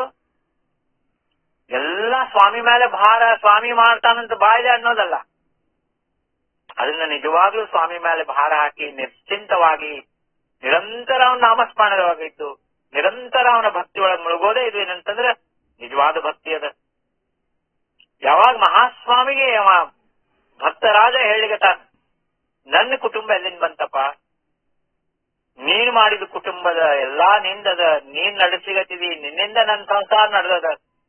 ಎಲ್ಲ ಸ್ವಾಮಿ ಮೇಲೆ ಭಾರ, ಸ್ವಾಮಿ ಮಾಡ್ತಾನಂತ ಬಾಯಿದೆ ಅನ್ನೋದಲ್ಲ, ಅದನ್ನ ನಿಜವಾಗ್ಲೂ ಸ್ವಾಮಿ ಮೇಲೆ ಭಾರ ಹಾಕಿ ನಿಶ್ಚಿಂತವಾಗಿ ನಿರಂತರ ಅವನ ನಾಮಸ್ಮರಣವಾಗಿದ್ದು ನಿರಂತರ ಅವನ ಭಕ್ತಿ ಒಳಗೆ ಮುಳುಗೋದೇ ಇದು. ಏನಂತಂದ್ರೆ ನಿಜವಾದ ಭಕ್ತಿ ಅದ. ಯಾವಾಗ ಮಹಾಸ್ವಾಮಿಗೆ ಭಕ್ತರಾಜ ಹೇಳಿಗತಾನ, ನನ್ನ ಕುಟುಂಬ ಎಲ್ಲಿಂದ ಬಂತಪ್ಪ? ನೀನ್ ಮಾಡಿದ ಕುಟುಂಬದ ಎಲ್ಲಾ ನಿಂದದ, ನೀನ್ ನಡೆಸಿಗತ್ತಿದಿ, ನಿನ್ನಿಂದ ನನ್ನ ಸಂಸಾರ ನಡೆದದ.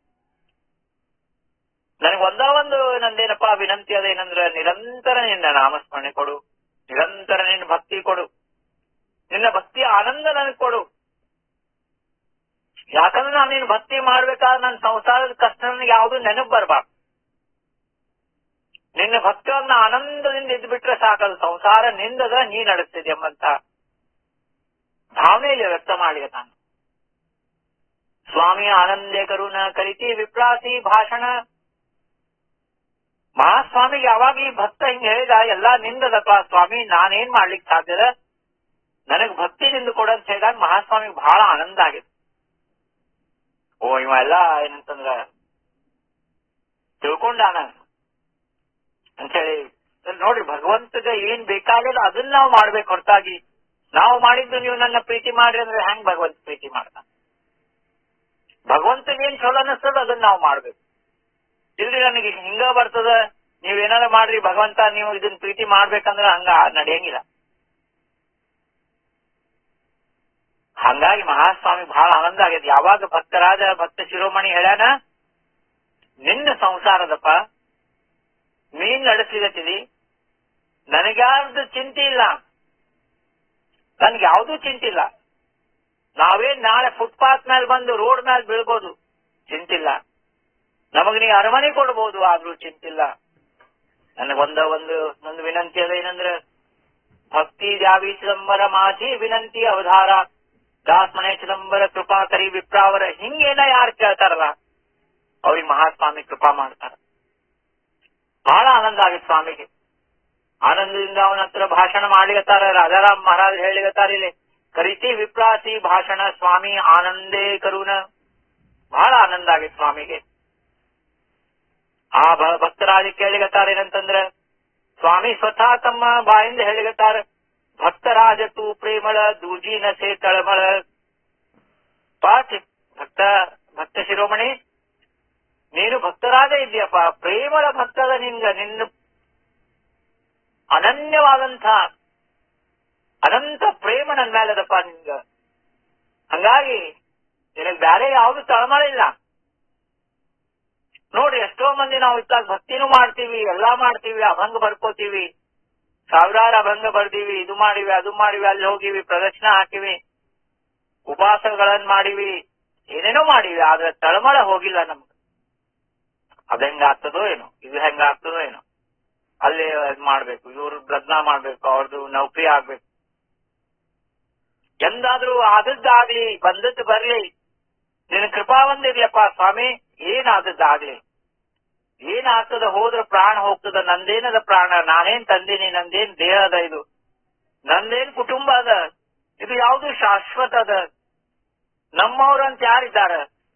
ನನಗೆ ಒಂದು ನಂದೇನಪ್ಪಾ ವಿನಂತಿ ಅದೇನಂದ್ರ, ನಿರಂತರ ನಿನ್ನ ನಾಮಸ್ಮರಣೆ ಕೊಡು, ನಿರಂತರ ನಿನ್ನ ಭಕ್ತಿ ಕೊಡು, ನಿನ್ನ ಭಕ್ತಿಯ ಆನಂದ ನನಗೆ ಕೊಡು. ಯಾಕಂದ್ರೆ ನಾನು ನೀನು ಭಕ್ತಿ ಮಾಡ್ಬೇಕಾದ್ರೆ ನನ್ನ ಸಂಸಾರದ ಕಷ್ಟ ನನಗೆ ಯಾವುದು ನೆನಪು ಬರ್ಬಾರ್ದು. ನಿನ್ನ ಭಕ್ತಿಯನ್ನ ಆನಂದದಿಂದ ಇದ್ದು ಬಿಟ್ರೆ ಸಾಕದು, ಸಂಸಾರ ನಿಂದದ, ನೀ ನಡೆಸ್ತಿದೆ ಎಂಬಂತ ಭಾವನೆಯಲ್ಲಿ ವ್ಯಕ್ತ ಮಾಡಿದ ನಾನು. ಸ್ವಾಮಿ ಆನಂದೇ ಕರುಣ ಕರಿತಿ ವಿಪ್ರಾಸಿ ಭಾಷಣ. ಮಹಾಸ್ವಾಮಿಗೆ ಯಾವಾಗ ಈ ಭಕ್ತ ಹಿಂಗ್ ಹೇಳಿದ, ಎಲ್ಲಾ ನಿಂದದಪ್ಪ ಸ್ವಾಮಿ, ನಾನೇನ್ ಮಾಡ್ಲಿಕ್ಕೆ ಸಾಧ್ಯದ, ನನಗ್ ಭಕ್ತಿ ನಿಂದು ಕೊಡಂತ ಹೇಳಿದಾಗ ಮಹಾಸ್ವಾಮಿಗೆ ಬಹಳ ಆನಂದ ಆಗಿದೆ. ಓ, ಇವ ಎಲ್ಲ ಏನಂತಂದ್ರ ತಿಳ್ಕೊಂಡಾನ ಅಂತೇಳಿ. ನೋಡ್ರಿ, ಭಗವಂತಗ ಏನ್ ಬೇಕಾಗದ ಅದನ್ನ ನಾವು ಮಾಡ್ಬೇಕು ಹೊರತಾಗಿ ನಾವು ಮಾಡಿದ್ದು ನೀವು ನನ್ನ ಪ್ರೀತಿ ಮಾಡ್ರಿ ಅಂದ್ರೆ ಹೆಂಗ್ ಭಗವಂತ ಪ್ರೀತಿ ಮಾಡ್ತಾನ? ಭಗವಂತಗೆ ಏನ್ ಚಲೋ ಅನಿಸ್ತದ ಅದನ್ನ ನಾವು ಮಾಡ್ಬೇಕು. ಇಲ್ರಿ ನನಗೆ ಹಿಂಗ ಬರ್ತದ, ನೀವೇನಾರ ಮಾಡ್ರಿ ಭಗವಂತ, ನೀವು ಇದನ್ನ ಪ್ರೀತಿ ಮಾಡ್ಬೇಕಂದ್ರೆ ಹಂಗ ನಡೆಯಂಗಿಲ್ಲ. ಹಂಗಾಗಿ ಮಹಾಸ್ವಾಮಿ ಬಹಳ ಆನಂದ ಆಗ್ಯದ. ಯಾವಾಗ ಭಕ್ತರಾಜ ಭಕ್ತ ಶಿರೋಮಣಿ ಹೇಳ್ಯಾನ, ನಿನ್ನ ಸಂಸಾರದಪ್ಪ, ನೀನ್ ನಡೆಸ್ಲಿಗತ್ತಿದಿ, ನನಗ್ಯಾರ್ದು ಚಿಂತೆ ಇಲ್ಲ, ನನ್ಗೆ ಯಾವ್ದೂ ಚಿಂತಿಲ್ಲ. ನಾವೇನ್ ನಾಳೆ ಫುಟ್ಪಾತ್ ಮೇಲೆ ಬಂದು ರೋಡ್ ಮೇಲೆ ಬೀಳ್ಬೋದು, ಚಿಂತಿಲ್ಲ. ನಮಗ್ ನೀ ಅರಮನೆ ಕೊಡ್ಬೋದು, ಆದ್ರೂ ಚಿಂತಿಲ್ಲ. ನನಗೊಂದು ವಿನಂತಿ ಅದ, ಏನಂದ್ರೆ ಭಕ್ತಿ ದ್ಯಾವಿ ಚಿದಂಬರ ಮಾಜಿ ವಿನಂತಿ ಅವಧಾರ, ದಾಸ್ಮಣೆ ಚಿದಂಬರ ಕೃಪಾ ಕರಿ ವಿಪ್ರಾವರ. ಹಿಂಗೇನ ಯಾರು ಕೇಳ್ತಾರಲ್ಲ ಅವ್ರಿಗೆ ಮಹಾಸ್ವಾಮಿ ಕೃಪಾ ಮಾಡ್ತಾರ. ಬಹಳ ಆನಂದ ಆಗಿತ್ತು ಸ್ವಾಮಿಗೆ. ಆನಂದದಿಂದ ಅವನ ಹತ್ರ ಭಾಷಣ ಮಾಡ್ಲಿಗತ್ತಾರ. ರಾಜಾರಾಮ್ ಮಹಾರಾಜ್ ಹೇಳಿಗತ್ತಾರ, ಇಲ್ಲಿ ಕರಿತಿ ವಿಪ್ರಾಸಿ ಭಾಷಣ ಸ್ವಾಮಿ ಆನಂದೇ ಕರುಣ. ಬಹಳ ಆನಂದ ಆಗಿತ್ತು ಸ್ವಾಮಿಗೆ. ಆ ಭಕ್ತರಾಜ ಕೇಳಿಗತ್ತಾರ ಏನಂತಂದ್ರ, ಸ್ವಾಮಿ ಸ್ವತಃ ತಮ್ಮ ಬಾಯಿಂದ ಹೇಳಿಗತ್ತಾರ, ಭಕ್ತರಾಜ ತೂ ಪ್ರೇಮಳ ದೂಜಿನ ಸೇ ತಳಮಳ. ಭಕ್ತ ಶಿರೋಮಣಿ, ನೀನು ಭಕ್ತರಾಜ ಇದೆಯಪ್ಪ, ಪ್ರೇಮಳ ಭಕ್ತದ ನಿನ್ನ ಅನನ್ಯವಾದಂಥ ಅನಂತ ಪ್ರೇಮ ನನ್ನ ಮೇಲದಪ್ಪ ನಿನ್ಗ. ಹಂಗಾಗಿ ನಿನಗ್ ಬೇರೆ ಯಾವ್ದು ತಳಮಳ ಇಲ್ಲ. ನೋಡ್ರಿ, ಎಷ್ಟೋ ಮಂದಿ ನಾವು ಇತ್ತಾಗ ಭಕ್ತಿನೂ ಮಾಡ್ತೀವಿ, ಎಲ್ಲಾ ಮಾಡ್ತೀವಿ, ಅಭಂಗ ಬರ್ಕೋತೀವಿ, ಸಾವಿರಾರು ಅಭಂಗ ಬರ್ದೀವಿ, ಇದು ಮಾಡಿವಿ ಅದು ಮಾಡಿವಿ, ಅಲ್ಲಿ ಹೋಗಿವಿ, ಪ್ರದಕ್ಷಿಣೆ ಹಾಕಿವಿ, ಉಪವಾಸಗಳನ್ನ ಮಾಡಿವಿ, ಏನೇನೋ ಮಾಡಿವಿ, ಆದ್ರೆ ತಳಮಳ ಹೋಗಿಲ್ಲ ನಮ್ಗೆ. ಅದ್ ಹೆಂಗಾಗ್ತದೋ ಏನೋ, ಇದು ಹೆಂಗಾಗ್ತದೋ ಏನೋ, ಅಲ್ಲಿ ಮಾಡ್ಬೇಕು, ಇವ್ರು ಪ್ರಜ್ಞಾ ಮಾಡ್ಬೇಕು, ಅವ್ರದ್ದು ನೌಕರಿ ಆಗ್ಬೇಕು. ಎಂದಾದ್ರೂ ಆದದ್ದಾಗ್ಲಿ, ಬಂದದ್ದು ಬರ್ಲಿ, ನಿನ್ನ ಕೃಪಾ ಒಂದಿರ್ಲಪ್ಪ ಸ್ವಾಮಿ, ಏನಾದದ್ದಾಗ್ಲಿ, ಏನಾಗ್ತದ ಹೋದ್ರ ಪ್ರಾಣ ಹೋಗ್ತದ, ನಂದೇನದ ಪ್ರಾಣ, ನಾನೇನ್ ತಂದೀನಿ, ನಂದೇನ್ ದೇಹ ಅದ, ಇದು ನಂದೇನ್ ಕುಟುಂಬ ಅದ, ಇದು ಯಾವುದು ಶಾಶ್ವತ ಅದ, ನಮ್ಮವ್ರಂತ ಯಾರಿದ್ದಾರ?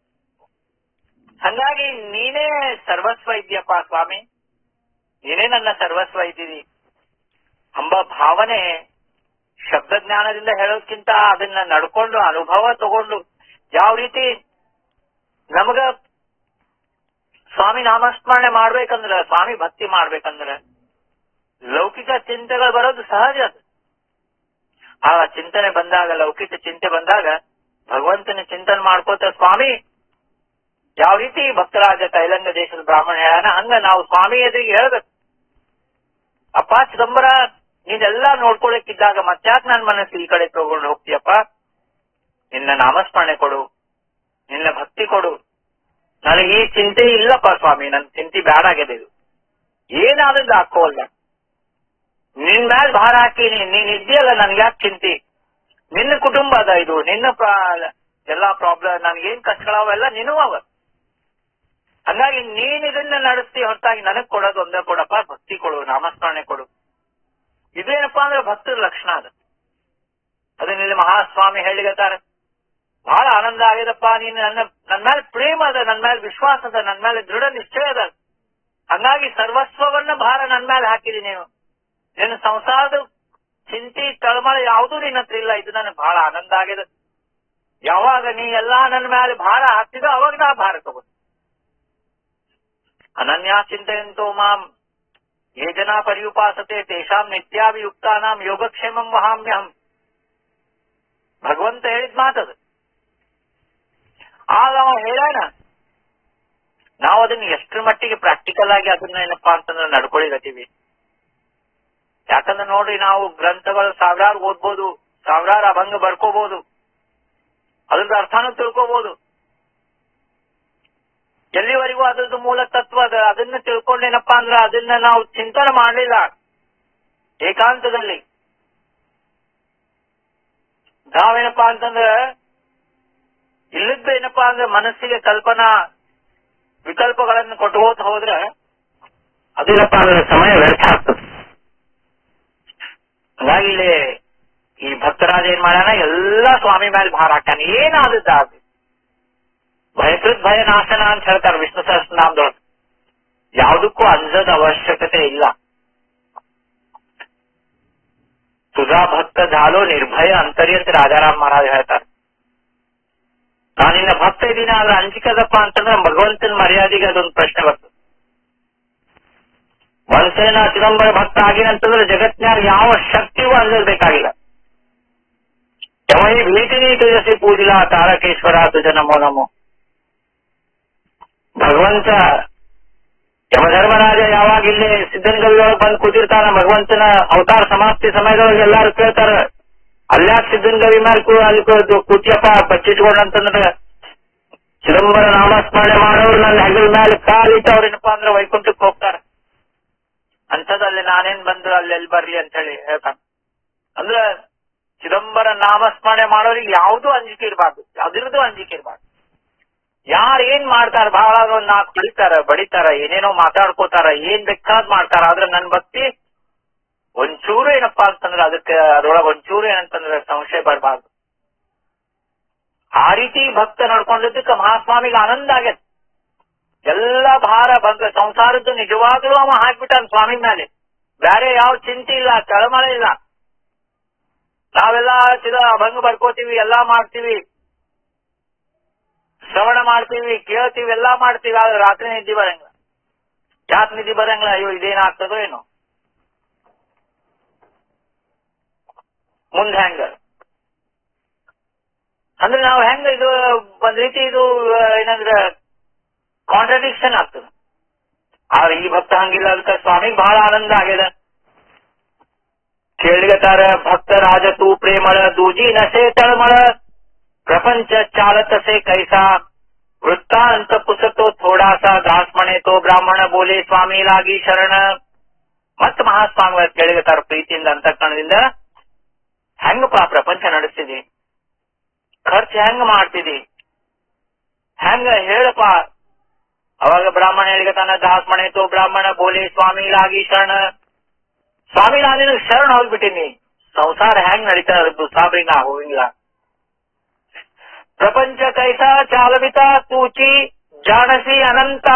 ಹಂಗಾಗಿ ನೀನೇ ಸರ್ವಸ್ವ ಇದೆಯಪ್ಪ ಸ್ವಾಮಿ, ನೀನೇ ನನ್ನ ಸರ್ವಸ್ವ ಇದ್ದೀರಿ ಎಂಬ ಭಾವನೆ ಶಬ್ದಜ್ಞಾನದಿಂದ ಹೇಳೋದ್ಕಿಂತ ಅದನ್ನ ನಡ್ಕೊಂಡು ಅನುಭವ ತಗೊಂಡು ಯಾವ ರೀತಿ ನಮಗ ಸ್ವಾಮಿ ನಾಮಸ್ಮರಣೆ ಮಾಡ್ಬೇಕಂದ್ರ, ಸ್ವಾಮಿ ಭಕ್ತಿ ಮಾಡ್ಬೇಕಂದ್ರ ಲೌಕಿಕ ಚಿಂತೆಗಳು ಬರೋದು ಸಹಜ. ಅದು ಆ ಚಿಂತನೆ ಬಂದಾಗ, ಲೌಕಿಕ ಚಿಂತೆ ಬಂದಾಗ ಭಗವಂತನ ಚಿಂತನೆ ಮಾಡ್ಕೋತ ಸ್ವಾಮಿ ಯಾವ ರೀತಿ ಭಕ್ತರಾಜ ತೈಲಂಗ ದೇಶದ ಬ್ರಾಹ್ಮಣ ಹೇಳೋಣ ಹಂಗ ನಾವು ಸ್ವಾಮಿ ಎದುರಿಗೆ ಹೇಳ್ಬೇಕು, ಅಪ್ಪ ಚಿದಂಬರ ನೀನೆಲ್ಲಾ ನೋಡ್ಕೊಳಕ್ಕಿದ್ದಾಗ ಮತ್ತ್ಯಾಕ್ ನನ್ ಮನಸ್ಸು ಈ ಕಡೆ ತಗೊಂಡು ಹೋಗ್ತೀಯಪ್ಪ, ನಿನ್ನ ನಾಮಸ್ಮರಣೆ ಕೊಡು, ನಿನ್ನ ಭಕ್ತಿ ಕೊಡು, ನನಗೆ ಈ ಚಿಂತೆ ಇಲ್ಲಪ್ಪ ಸ್ವಾಮಿ, ನನ್ ಚಿಂತೆ ಬ್ಯಾಡಾಗಿದೆ, ಇದು ಏನಾದದ್ದು ಹಾಕೋಲ್ಲ, ನಿನ್ ಮ್ಯಾಲ ಭಾರ ಹಾಕೀನಿ, ನೀನ್ ಇದೆಯಲ್ಲ ನನ್ಗ್ಯಾಕ್ ಚಿಂತೆ, ನಿನ್ನ ಕುಟುಂಬ ಅದ ಇದು, ನಿನ್ನ ಎಲ್ಲಾ ಪ್ರಾಬ್ಲಮ್, ನನ್ಗೇನ್ ಕಷ್ಟಗಳವೆಲ್ಲ ನೀನು ಅವ, ಹಂಗಾಗಿ ನೀನ್ ಇದನ್ನ ನಡೆಸ್ತಿ ಹೊರತಾಗಿ ನನಗ್ ಕೊಡೋದು ಒಂದೇ ಕೊಡಪ್ಪ, ಭಕ್ತಿ ಕೊಡು, ನಾಮಸ್ಮರಣೆ ಕೊಡು. ಇದೇನಪ್ಪಾ ಅಂದ್ರೆ ಭಕ್ತರ ಲಕ್ಷಣ ಅದು. ಅದನ್ನಿಲ್ಲಿ ಮಹಾಸ್ವಾಮಿ ಹೇಳಿಗತ್ತಾರೆ, ಬಹಳ ಆನಂದ ಆಗಿದಪ್ಪ, ನೀನು ನನ್ನ ಮೇಲೆ ಪ್ರೇಮ ಅದ, ನನ್ನ ಮೇಲೆ ವಿಶ್ವಾಸ ಅದ, ನನ್ನ ಮೇಲೆ ದೃಢ ನಿಶ್ಚಯ ಅದ, ಹಂಗಾಗಿ ಸರ್ವಸ್ವವನ್ನ ಭಾರ ನನ್ನ ಮೇಲೆ ಹಾಕಿದಿ, ನೀನು ನಿನ್ನ ಸಂಸಾರದ ಚಿಂತೆ ತಳಮಳ ಯಾವುದೂ ನಿನ್ನ ಹತ್ರ ಇಲ್ಲ, ಇದು ನನಗೆ ಬಹಳ ಆನಂದ ಆಗಿದೆ. ಯಾವಾಗ ನೀ ಎಲ್ಲಾ ನನ್ನ ಮೇಲೆ ಭಾರ ಹಾಕ್ತಿದೋ ಅವಾಗ ನಾ ಭಾರ ತಗೋ. ಅನನ್ಯ ಚಿಂತೆಯಂತೋ ಮಾಂ ಯೇ ಜನ ಪರ್ಯುಪಾಸತೆ ತೇಷಾಂ ನಿತ್ಯಾಭಿಯುಕ್ತಾನಾಂ ಯೋಗಕ್ಷೇಮಂ ವಹಾಮ್ಯಹಂ. ಭಗವಂತ ಹೇಳಿದ ಮಾತದು. ಆಗ ಅವ ಹೇಳೋಣ, ನಾವು ಅದನ್ನ ಎಷ್ಟರ ಮಟ್ಟಿಗೆ ಪ್ರಾಕ್ಟಿಕಲ್ ಆಗಿ ಅದನ್ನ ಏನಪ್ಪಾ ಅಂತಂದ್ರೆ ನಡ್ಕೊಳ್ಳಿಗತ್ತೀವಿ. ಯಾಕಂದ್ರೆ ನೋಡ್ರಿ, ನಾವು ಗ್ರಂಥಗಳು ಸಾವಿರಾರು ಓದ್ಬೋದು, ಸಾವಿರಾರು ಅಭಂಗ ಬರ್ಕೋಬಹುದು, ಅದ್ರದ್ದು ಅರ್ಥನೂ ತಿಳ್ಕೋಬಹುದು, ಎಲ್ಲಿವರೆಗೂ ಅದ್ರದ್ದು ಮೂಲ ತತ್ವ ಅದ ಅದನ್ನ ತಿಳ್ಕೊಂಡೇನಪ್ಪಾ ಅಂದ್ರ ಅದನ್ನ ನಾವು ಚಿಂತನೆ ಮಾಡಲಿಲ್ಲ ಏಕಾಂತದಲ್ಲಿ, ನಾವೇನಪ್ಪಾ ಅಂತಂದ್ರ ಇಲ್ಲದ್ದೇನಪ್ಪಾ ಅಂದ್ರೆ ಮನಸ್ಸಿಗೆ ಕಲ್ಪನಾ ವಿಕಲ್ಪಗಳನ್ನು ಕೊಟ್ಟುಕೋತ ಹೋದ್ರೆ ಅದೇನಪ್ಪಾ ಅಂದ್ರೆ ಸಮಯ ವ್ಯರ್ಥ ಆಗ್ತದೆ. ಹಾಗಾಗಿ ಇಲ್ಲಿ ಈ ಭಕ್ತರಾಜ ಏನ್ ಮಾಡ್ಯಾನ, ಎಲ್ಲಾ ಸ್ವಾಮಿ ಮೇಲೆ ಭಾರ ಹಾಕ್ಯಾನ, ಏನಾದದ್ದಾಗ ಭಯಕೃತ್ ಭಯ ನಾಶನ ಅಂತ ಹೇಳ್ತಾರೆ ವಿಷ್ಣು ಸಹಸ್ರನಾಮದೊಳಗೆ. ಯಾವುದಕ್ಕೂ ಅಂಜದ ಅವಶ್ಯಕತೆ ಇಲ್ಲ. ತುಜಾ ಭಕ್ತ ಜಾಲೋ ನಿರ್ಭಯ ಅಂತರಿ ಅಂತ ರಾಜಾರಾಮ್ ಮಹಾರಾಜ್ ಹೇಳ್ತಾರೆ. ನಾನಿನ್ನ ಭಕ್ತ ಇದ್ದೀನಿ ಆದ್ರೆ ಅಂಜಿಕದಪ್ಪ ಅಂತಂದ್ರೆ ಭಗವಂತನ ಮರ್ಯಾದೆಗೆ ಅದೊಂದು ಪ್ರಶ್ನೆ ಬರ್ತದೆ. ಒಂದ್ಸೇನ ಚಿದಂಬರ ಭಕ್ತ ಆಗಿನಂತಂದ್ರೆ ಜಗತ್ನ್ಯಾಗ ಯಾವ ಶಕ್ತಿಗೂ ಅಂಜಬೇಕಾಗಿಲ್ಲ. ಯಮೈ ಭೀತಿನಿ ತುಜಸಿ ಪೂಜಿಲ ತಾರಕೇಶ್ವರ ತುಜ ನಮೋ ನಮೋ. ಭಗವಂತ ಯಮಧರ್ಮರಾಜ ಯಾವಾಗ ಇಲ್ಲಿ ಸಿದ್ಧನಗವಿಯೊಳಗೆ ಬಂದು ಕೂತಿರ್ತಾನ, ಭಗವಂತನ ಅವತಾರ ಸಮಾಪ್ತಿ ಸಮಯದೊಳಗೆ ಎಲ್ಲಾರು ಕೇಳ್ತಾರ, ಅಲ್ಯಾಕ್ ಸಿದ್ಧನಗವಿ ಮೇಲೆ ಅಲ್ಲಿ ಕೂತಿಯಪ್ಪ ಬಚ್ಚಿಟ್ಕೊಂಡಂತಂದ್ರೆ ಚಿದಂಬರ ನಾಮಸ್ಮರಣೆ ಮಾಡೋರು ನನ್ನ ಹೆಗಲ ಮೇಲೆ ಕಾಲಿಟ್ಟವ್ರೇನಪ್ಪಾ ಅಂದ್ರೆ ವೈಕುಂಠಕ್ಕೆ ಹೋಗ್ತಾರ, ಅಂಥದ್ದಲ್ಲಿ ನಾನೇನ್ ಬಂದು ಅಲ್ಲೆಲ್ಲಿ ಬರ್ಲಿ ಅಂತ ಹೇಳಿ ಹೇಳ್ತಾನೆ. ಅಂದ್ರ ಚಿದಂಬರ ನಾಮಸ್ಮರಣೆ ಮಾಡೋರಿಗೆ ಯಾವುದೂ ಅಂಜಿಕೆ ಇರಬಾರ್ದು, ಅದ್ರದ್ದು ಅಂಜಿಕೆ ಇರಬಾರ್ದು. ಯಾರು ಏನ್ ಮಾಡ್ತಾರ, ಬಹಳ ಒಂದ್ ನಾಲ್ಕು ಬಡಿತಾರ, ಏನೇನೋ ಮಾತಾಡ್ಕೋತಾರ, ಏನ್ ಬೇಕಾದ್ ಮಾಡ್ತಾರ, ಆದ್ರೆ ನನ್ ಭಕ್ತಿ ಒಂಚೂರು ಏನಪ್ಪಾ ಅಂತಂದ್ರೆ ಅದಕ್ಕೆ ಅದ್ರೊಳಗೆ ಒಂಚೂರು ಏನಂತಂದ್ರೆ ಸಂಶಯ ಬರಬಾರ್ದು. ಆ ರೀತಿ ಭಕ್ತ ನಡ್ಕೊಂಡಿದ್ದಕ್ಕೆ ಮಹಾಸ್ವಾಮಿಗೆ ಆನಂದ ಆಗತ್ತೆ. ಎಲ್ಲ ಭಾರ ಬಂದ ಸಂಸಾರದ್ದು ನಿಜವಾಗ್ಲೂ ಅವ ಹಾಕ್ಬಿಟ್ಟಾನ ಸ್ವಾಮಿ ಮೇಲೆ, ಬೇರೆ ಯಾವ ಚಿಂತೆ ಇಲ್ಲ, ತಳಮಳೆ ಇಲ್ಲ. ನಾವೆಲ್ಲ ಅಭಂಗ ಬರ್ಕೋತೀವಿ, ಎಲ್ಲಾ ಮಾಡ್ತೀವಿ, ಶ್ರವಣ ಮಾಡ್ತೀವಿ, ಕೇಳ್ತೀವಿ, ಎಲ್ಲಾ ಮಾಡ್ತೀವಿ, ಆದ್ರೆ ರಾತ್ರಿ ನಿದ್ದೆ ಬರಂಗಿಲ್ಲ. ಯಾಕೆ ನಿದ್ದೆ ಬರಂಗಿಲ್ಲ? ಅಯ್ಯೋ ಇದೇನಾಗ್ತದೋ ಏನೋ, ಮುಂದೆ ಹೆಂಗ ಅಂದ್ರೆ ನಾವು ಹೆಂಗ ಇದು ಒಂದ್ ರೀತಿ ಇದು ಏನಂದ್ರ ಕಾಂಟ್ರಡಿಕ್ಷನ್ ಆಗ್ತದೆ. ಆದ್ರೆ ಈ ಭಕ್ತ ಹಂಗಿಲ್ಲ, ಅದಕ್ಕೆ ಸ್ವಾಮಿಗೆ ಬಹಳ ಆನಂದ ಆಗ್ಯದ. ಕೇಳಿಗತಾರ, ಭಕ್ತ ರಾಜ ತೂ ಪ್ರೇಮಳ ದೂಜಿ ನಸೆ ತಳಮಳ ಪ್ರಪಂಚ ಚಾಲತಸೆ ಕೈಸಾ ವೃತ್ತಾಂತ ಪುಸತೋ ಥೋಡಾಸಾ ದಾಸ್ಮಣೆ ತೋ ಬ್ರಾಹ್ಮಣ ಬೋಲೆ ಸ್ವಾಮಿ ಲಾಗಿ ಶರಣ. ಮತ್ತ ಮಹಾಸ್ವಾಮಿಗಳ ಕೇಳಿಗತಾರ ಪ್ರೀತಿಯಿಂದ ಅಂತಃಕರಣದಿಂದ, ಹೆಂಗಪ್ಪ ಪ್ರಪಂಚ ನಡೆಸ್ತಿದಿ, ಖರ್ಚು ಹೆಂಗ ಮಾಡ್ತಿದಿ, ಹೆಂಗ ಹೇಳಪ್ಪ, ಅವಾಗ ಬ್ರಾಹ್ಮಣ ಹೇಳಿಗತಾನ, ದಾಸ್ ಮಣೇತು ಬ್ರಾಹ್ಮಣ ಬೋಲೆ ಸ್ವಾಮಿ ಲಾಗಿ ಶರಣ. ಸ್ವಾಮಿ ನಾನು ನಿನಗೆ ಶರಣ ಹೋಗ್ಬಿಟ್ಟಿನಿ, ಸಂಸಾರ ಹೆಂಗ್ ನಡೀತಾ ಇರೋದು ಸಾಬ್ರಿ ನಾ ಹೋಗಿಲ್ಲ. ಪ್ರಪಂಚ ಕೈಸಾ ಚಾಲವಿತ ತೂಚಿ ಜಾಣಸಿ ಅನಂತ.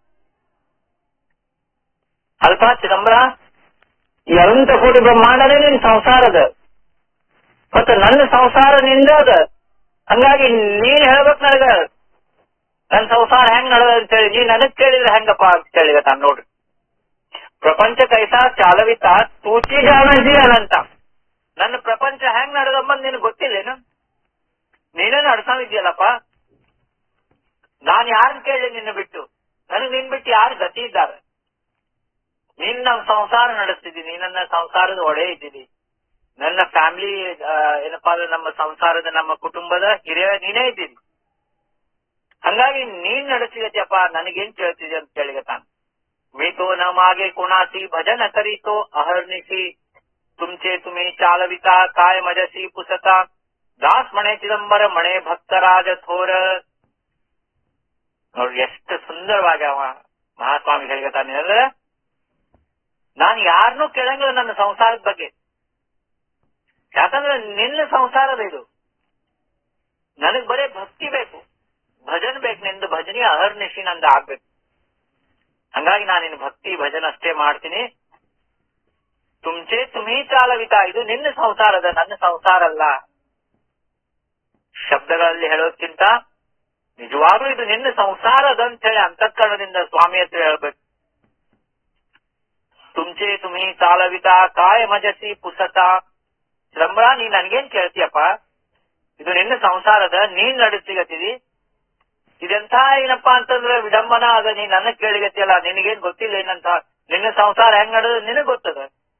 ಅಲ್ಪ ಚಿದಂಬರ, ಈ ಅನಂತ ಕೋಟಿ ಬ್ರಹ್ಮಾಂಡನೇ ನಿನ್ ಸಂಸಾರದ, ಮತ್ತೆ ನನ್ನ ಸಂಸಾರ ನಿಂದ ಅದ. ಹಂಗಾಗಿ ನೀನ್ ಹೇಳ್ಬೇಕು ನನಗ ನನ್ ಸಂಸಾರ ಹೆಂಗ್ ನಡೆದ ಅಂತೇಳಿ. ನೀ ನನಗ್ ಕೇಳಿದ್ರೆ ಹೆಂಗಪ್ಪ ಅಂತ ಹೇಳಿದ ತಾನು. ನೋಡ್ರಿ, ಪ್ರಪಂಚ ಕೈಸಾ ಚಾಲವಿತ ತೂಚಿ ಜಾಣಸಿ ಅನಂತ. ನನ್ನ ಪ್ರಪಂಚ ಹೆಂಗ್ ನಡೆದಮ್ಮಂದ್ ನಿನ್ ಗೊತ್ತಿಲ್ಲೇನು? ನೀನೇ ನಡ್ಸಂಗಿದ್ಯಲ್ಲಪ್ಪ. ನಾನ್ ಯಾರನ್ನ ಕೇಳಿ ನಿನ್ನ ಬಿಟ್ಟು? ನನಗ್ ನಿನ್ ಬಿಟ್ಟು ಯಾರು ಗತಿ ಇದ್ದಾರೆ? ನೀನ್ ನಮ್ ಸಂಸಾರ ನಡೆಸ್ತಿದ್ದೀನಿ, ನನ್ನ ಸಂಸಾರದ ಒಡೆ ಇದ್ದೀನಿ, ನನ್ನ ಫ್ಯಾಮಿಲಿ ಏನಪ್ಪಾ ಅಂದ್ರೆ ನಮ್ಮ ಸಂಸಾರದ ನಮ್ಮ ಕುಟುಂಬದ ಹಿರಿಯ ನೀನೇ ಇದ್ದೀನಿ. ಹಂಗಾಗಿ ನೀನ್ ನಡೆಸಿದಪ್ಪ, ನನಗೇನ್ ಕೇಳ್ತಿದ್ಯ ಅಂತ ಕೇಳಿಗತಾನ. ಮೀತೋ ನಮಾಗೆ ಕುಣಾಸಿ ಭಜನ ಕರೀತೋ ಅಹರ್ನಿಸಿ ತುಮ್ಚೆ ತುಮಿ ಚಾಲವಿತಾ ಕಾಯ ಮಜಸಿ ಪುಸತ ದಾಸ್ ಮಣೆ ಚಿದಂಬರ ಮಣೆ ಭಕ್ತರಾಜ ಥೋರ. ನೋಡ್ರಿ ಎಷ್ಟು ಸುಂದರವಾಗಿ ಅವ ಮಹಾಸ್ವಾಮಿ ಹೇಳಿಗತಾನೆ ಅಂದ್ರೆ, ನಾನು ಯಾರನ್ನೂ ಕೇಳಂಗಿಲ್ಲ ನನ್ನ ಸಂಸಾರದ ಬಗ್ಗೆ. ಯಾಕಂದ್ರೆ ನಿನ್ನ ಸಂಸಾರದ ಇದು, ನನಗ್ ಬರೇ ಭಕ್ತಿ ಬೇಕು, ಭಜನ್ ಬೇಕು, ನಿಂದು ಭಜನಿ ಅಹರ್ನಿಶಿ ನಂದು ಆಗ್ಬೇಕು. ಹಂಗಾಗಿ ನಾನು ನಿನ್ನ ಭಕ್ತಿ ಭಜನ್ ಅಷ್ಟೇ ಮಾಡ್ತೀನಿ. ತುಮ್ಚೆ ತುಮಿ ಚಾಲವಿತಾ, ಇದು ನಿನ್ನ ಸಂಸಾರದ, ನನ್ನ ಸಂಸಾರ ಅಲ್ಲ. ಶಬ್ದಗಳಲ್ಲಿ ಹೇಳೋದ್ಕಿಂತ ನಿಜವಾಗ್ಲೂ ಇದು ನಿನ್ನ ಸಂಸಾರದ ಅಂತ ಹೇಳಿ ಅಂತಃಕರಣದಿಂದ ಸ್ವಾಮಿ ಹತ್ರ ಹೇಳ್ಬೇಕು. ತುಮ್ಚೆ ತುಮಿ ಚಾಲವಿತಾ ಕಾಯ ಮಜಸಿ ಪುಸತ. ಚಿದಂಬರ, ನೀ ನನ್ಗೇನ್ ಕೇಳ್ತೀಯಪ್ಪ? ಇದು ನಿನ್ನ ಸಂಸಾರದ, ನೀನ್ ನಡೆಸಿಗತ್ತಿದಿ. ಇದೆಂತ ಏನಪ್ಪಾ ಅಂತಂದ್ರೆ ವಿಡಂಬನ ಅದ. ನೀ ನನ್ನ ಕೇಳಿಗತ್ತಿಯಲ್ಲ, ನಿನಗೇನ್ ಗೊತ್ತಿಲ್ಲ ಏನಂತ. ನಿನ್ನ ಸಂಸಾರ ಹೆಂಗ್ ನಡೆದ ನಿನಗ್ ಗೊತ್ತದ.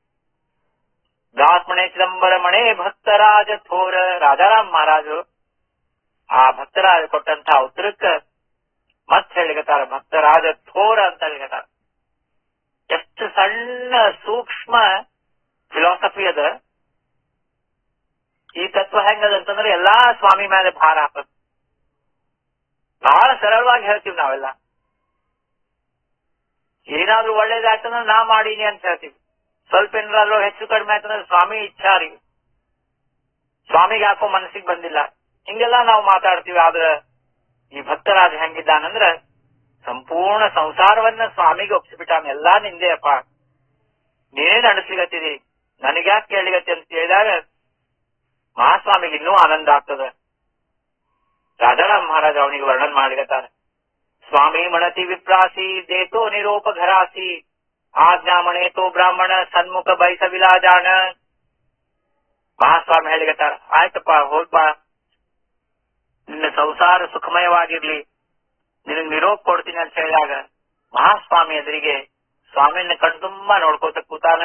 ದಾಸ್ ಮಣೆ ಚಿದಂಬರ ಮಣೆ ಭಕ್ತರಾಜ ಥೋರ. ರಾಜಾರಾಮ್ ಮಹಾರಾಜರು ಆ ಭಕ್ತರಾಜ ಕೊಟ್ಟಂತ ಉತ್ತರಕ್ಕ ಮತ್ ಹೇಳಿಗತಾರ, ಭಕ್ತರಾಜ ಥೋರ ಅಂತ ಹೇಳಿಗತಾರ. ಎಷ್ಟು ಸಣ್ಣ ಸೂಕ್ಷ್ಮ ಫಿಲಾಸಫಿ ಅದ. ಈ ತತ್ವ ಹೆಂಗದಂತಂದ್ರೆ ಎಲ್ಲಾ ಸ್ವಾಮಿ ಮೇಲೆ ಭಾರ ಹಾಕದ್. ಬಹಳ ಸರಳವಾಗಿ ಹೇಳ್ತೀವಿ ನಾವೆಲ್ಲ. ಏನಾದ್ರೂ ಒಳ್ಳೇದಾಯ್ತಂದ್ರೆ ನಾ ಮಾಡೀನಿ ಅಂತ ಹೇಳ್ತೀವಿ. ಸ್ವಲ್ಪ ಏನಾದ್ರೂ ಹೆಚ್ಚು ಕಡಿಮೆ ಆಯ್ತಂದ್ರೆ ಸ್ವಾಮಿ ಇಚ್ಛಾರಿ, ಸ್ವಾಮಿಗೆ ಯಾಕೋ ಮನಸ್ಸಿಗೆ ಬಂದಿಲ್ಲ, ಹಿಂಗೆಲ್ಲ ನಾವು ಮಾತಾಡ್ತೀವಿ. ಆದ್ರ ಈ ಭಕ್ತರಾಜ ಹೆಂಗಿದ್ದಾನಂದ್ರ ಸಂಪೂರ್ಣ ಸಂಸಾರವನ್ನ ಸ್ವಾಮಿಗೆ ಒಪ್ಪಿಸಿಬಿಟ್ಟಾನ. ಎಲ್ಲಾ ನಿಂದೆ ಅಪ್ಪ, ನೀನೇ ನಡೆಸಿಗತ್ತಿದಿ, ನನಗ್ಯಾಕೆ ಕೇಳಿಗತ್ತಿ ಅಂತ ಹೇಳಿದಾಗ ಮಹಾಸ್ವಾಮಿಗೆ ಇನ್ನೂ ಆನಂದ ಆಗ್ತದ. ರಾಜಾರಾಮ್ ಮಹಾರಾಜ ಅವನಿಗೆ ವರ್ಣನ್ ಮಾಡಿಗತ್ತಾರ. ಸ್ವಾಮಿ ಮಣತಿ ವಿಪ್ರಾಸಿ ದೇತೋ ನಿರೋಪ ಘರಾಸಿ ಆಜ್ಞಾ ಮಣೇತೋ ಬ್ರಾಹ್ಮಣ ಸನ್ಮುಖ ಬೈಸವಿಲಾ ಜಾಣ. ಮಹಾಸ್ವಾಮಿ ಹೇಳಿಗತ್ತಾರ, ಆಯ್ತಪ್ಪ ಹೋಗ್ಬಾ, ನಿನ್ನ ಸಂಸಾರ ಸುಖಮಯವಾಗಿರ್ಲಿ, ನಿನಗ್ ನಿರೋಪ ಕೊಡ್ತೀನಿ ಅಂತ ಹೇಳಿದಾಗ ಮಹಾಸ್ವಾಮಿ ಎದುರಿಗೆ ಸ್ವಾಮಿಯನ್ನ ಕಣ್ತುಂಬಾ ನೋಡ್ಕೋತ ಕೂತಾನ.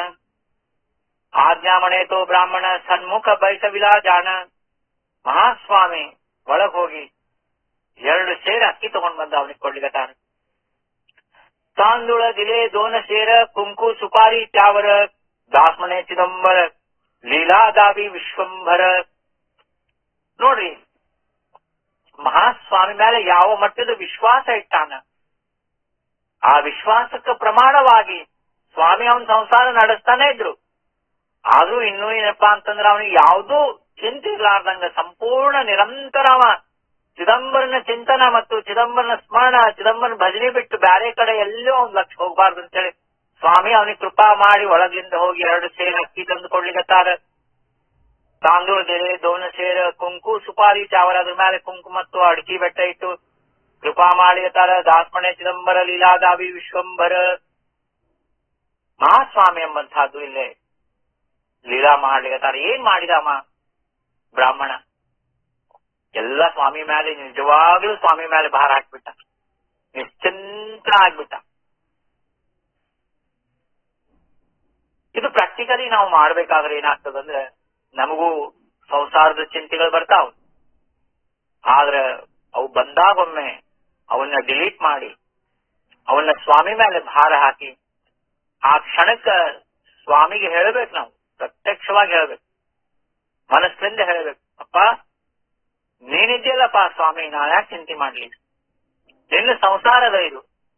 ಆಜ್ಞಾ ಮಣೇತೋ ಬ್ರಾಹ್ಮಣ ಸನ್ಮುಖ ಬೈಸವಿಲಾ ಜಾಣ. ಮಹಾಸ್ವಾಮಿ ಒಳಗ್ ಹೋಗಿ 2 ಸೇರ ಅಕ್ಕಿ ತಗೊಂಡ್ ಬಂದ ಅವನಿಗೆ ಕೊಡ್ಲಿಗತ್ತಾರ. ತಾಂದುಳ ದಿಲೆ ದೋನ ಸೇರ ಕುಂಕು ಸುಪಾರಿ ಚಾವರ ದಾಸ್ ಮಣೆ ಚಿದಂಬರ ಲೀಲಾದಾವಿ ವಿಶ್ವಂಭರ. ನೋಡ್ರಿ, ಮಹಾಸ್ವಾಮಿ ಮೇಲೆ ಯಾವ ಮಟ್ಟದ ವಿಶ್ವಾಸ ಇಟ್ಟಾನ. ಆ ವಿಶ್ವಾಸಕ್ಕೆ ಪ್ರಮಾಣವಾಗಿ ಸ್ವಾಮಿ ಅವನ ಸಂಸಾರ ನಡೆಸ್ತಾನೆ ಇದ್ರು. ಆದ್ರೂ ಇನ್ನೂ ಏನಪ್ಪಾ ಅಂತಂದ್ರೆ ಅವನಿಗೆ ಯಾವುದೂ ಚಿಂತೆ ಇರ್ಲಾರ್ದಂಗ ಸಂಪೂರ್ಣ ನಿರಂತರವ ಚಿದಂಬರನ ಚಿಂತನ ಮತ್ತು ಚಿದಂಬರನ ಸ್ಮರಣ, ಚಿದಂಬರನ ಭಜನೆ ಬಿಟ್ಟು ಬೇರೆ ಕಡೆ ಎಲ್ಲೋ ಒಂದ್ ಲಕ್ಷ ಹೋಗ್ಬಾರ್ದು ಅಂತೇಳಿ ಸ್ವಾಮಿ ಅವನಿಗೆ ಕೃಪಾ ಮಾಡಿ ಒಳಗಿಂದ ಹೋಗಿ 2 ಸೇರ ಅಕ್ಕಿ ತಂದು ಕೊಡ್ಲಿಗತ್ತಾರ. ತಾಂದೂಳ ದೆಲೆ ದೋನ ಸೇರ ಕುಂಕು ಸುಪಾರಿ ಚಾವರ, ಅದ್ರ ಮೇಲೆ ಕುಂಕು ಮತ್ತು ಅಡಿಕೆ ಬೆಟ್ಟ ಇಟ್ಟು ಕೃಪಾ ಮಾಡಿಗತ್ತಾರ. ದಾಸ್ಮಣೆ ಚಿದಂಬರ ಲೀಲಾದಾವಿ ವಿಶ್ವಂಭರ. ಮಹಾಸ್ವಾಮಿ ಎಂಬಂತಹದ್ದು ಇಲ್ಲೇ ಲೀಲಾ ಮಾಡ್ಲಿಗತ್ತಾರ. ಏನ್ ಮಾಡಿದಮ್ಮ ಬ್ರಾಹ್ಮಣ? ಎಲ್ಲ ಸ್ವಾಮಿ ಮೇಲೆ, ನಿಜವಾಗ್ಲೂ ಸ್ವಾಮಿ ಮೇಲೆ ಭಾರ ಹಾಕ್ಬಿಟ್ಟ, ನಿಶ್ಚಿಂತ ಆಗ್ಬಿಟ್ಟ. ಇದು ಪ್ರಾಕ್ಟಿಕಲಿ ನಾವು ಮಾಡ್ಬೇಕಾದ್ರೆ ಏನಾಗ್ತದಂದ್ರೆ ನಮಗೂ ಸಂಸಾರದ ಚಿಂತೆಗಳು ಬರ್ತಾವ. ಆದ್ರೆ ಅವು ಬಂದಾಗೊಮ್ಮೆ ಅವನ್ನ ಡಿಲೀಟ್ ಮಾಡಿ ಅವನ್ನ ಸ್ವಾಮಿ ಮೇಲೆ ಭಾರ ಹಾಕಿ ಆ ಕ್ಷಣಕ್ಕ ಸ್ವಾಮಿಗೆ ಹೇಳ್ಬೇಕು. ನಾವು ಪ್ರತ್ಯಕ್ಷವಾಗಿ ಹೇಳ್ಬೇಕು, ಮನಸ್ಸಿಂದ ಹೇಳ್ಬೇಕು, ಅಪ್ಪ ನೀನಿದ್ಯಲ್ಲಪ್ಪ ಸ್ವಾಮಿ, ನಾ ಯಾಕೆ ಚಿಂತೆ ಮಾಡ್ಲಿ, ನಿನ್ನ ಸಂಸಾರದ ಇದು,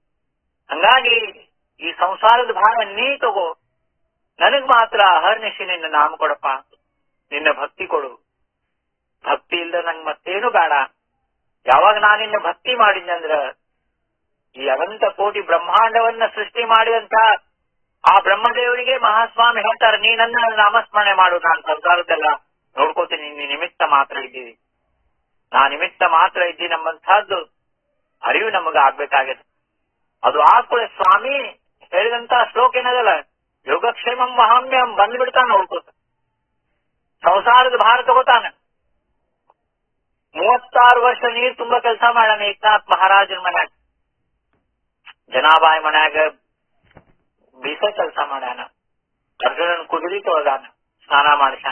ಹಂಗಾಗಿ ಈ ಸಂಸಾರದ ಭಾರ ನೀ ತಗೋ, ನನಗ್ ಮಾತ್ರ ಅಹರ್ನಿಶಿ ನಿನ್ನ ನಾಮ ಕೊಡಪ್ಪ, ನಿನ್ನ ಭಕ್ತಿ ಕೊಡು. ಭಕ್ತಿ ಇಲ್ದ ನಂಗ್ ಮತ್ತೇನು ಬೇಡ. ಯಾವಾಗ ನಾನಿನ್ನ ಭಕ್ತಿ ಮಾಡಿದ್ನಂದ್ರ ಈ ಅನಂತ ಕೋಟಿ ಬ್ರಹ್ಮಾಂಡವನ್ನ ಸೃಷ್ಟಿ ಮಾಡಿದಂತ ಆ ಬ್ರಹ್ಮದೇವರಿಗೆ ಮಹಾಸ್ವಾಮಿ ಹೇಳ್ತಾರೆ, ನೀ ನನ್ನ ನಾಮಸ್ಮರಣೆ ಮಾಡು, ನಾನು ಸಂಸಾರದ್ದೆಲ್ಲ ನೋಡ್ಕೋತೀನಿ, ನೀ ನಿಮಿತ್ತ ಮಾತ್ರ ಇದ್ದೀವಿ, ನಾ ನಿಮಿತ್ತ ಮಾತ್ರ ಇದ್ದೀನಿ ಎಂಬಂತಹದ್ದು ಅರಿವು ನಮಗ ಆಗ್ಬೇಕಾಗಿದೆ. ಅದು ಆದ್ಕೂಳೆ ಸ್ವಾಮಿ ಹೇಳಿದಂತ ಶ್ಲೋಕ ಏನದಲ್ಲ, ಯೋಗಕ್ಷೇಮಂ ಮಹಾಮ್ಯಂ ಬಂದ್ಬಿಡ್ತಾನ ನೋಡ್ಕೋತ, ಸಂಸಾರದ ಭಾರ ತಗೋತಾನ. 36 ವರ್ಷ ನೀರ್ ತುಂಬಾ ಕೆಲಸ ಮಾಡ್ಯಾನ ಏಕನಾಥ್ ಮಹಾರಾಜನ ಮನ್ಯಾಗ, ಜನಾಬಾಯಿ ಮನ್ಯಾಗ ಬೀಸ ಕೆಲಸ ಮಾಡ್ಯಾನ, ಅರ್ಜುನನ್ ಕುದುರಿ ತೊಳೆದಾನ, ಸ್ನಾನ ಮಾಡಿಸ್ಯಾನ.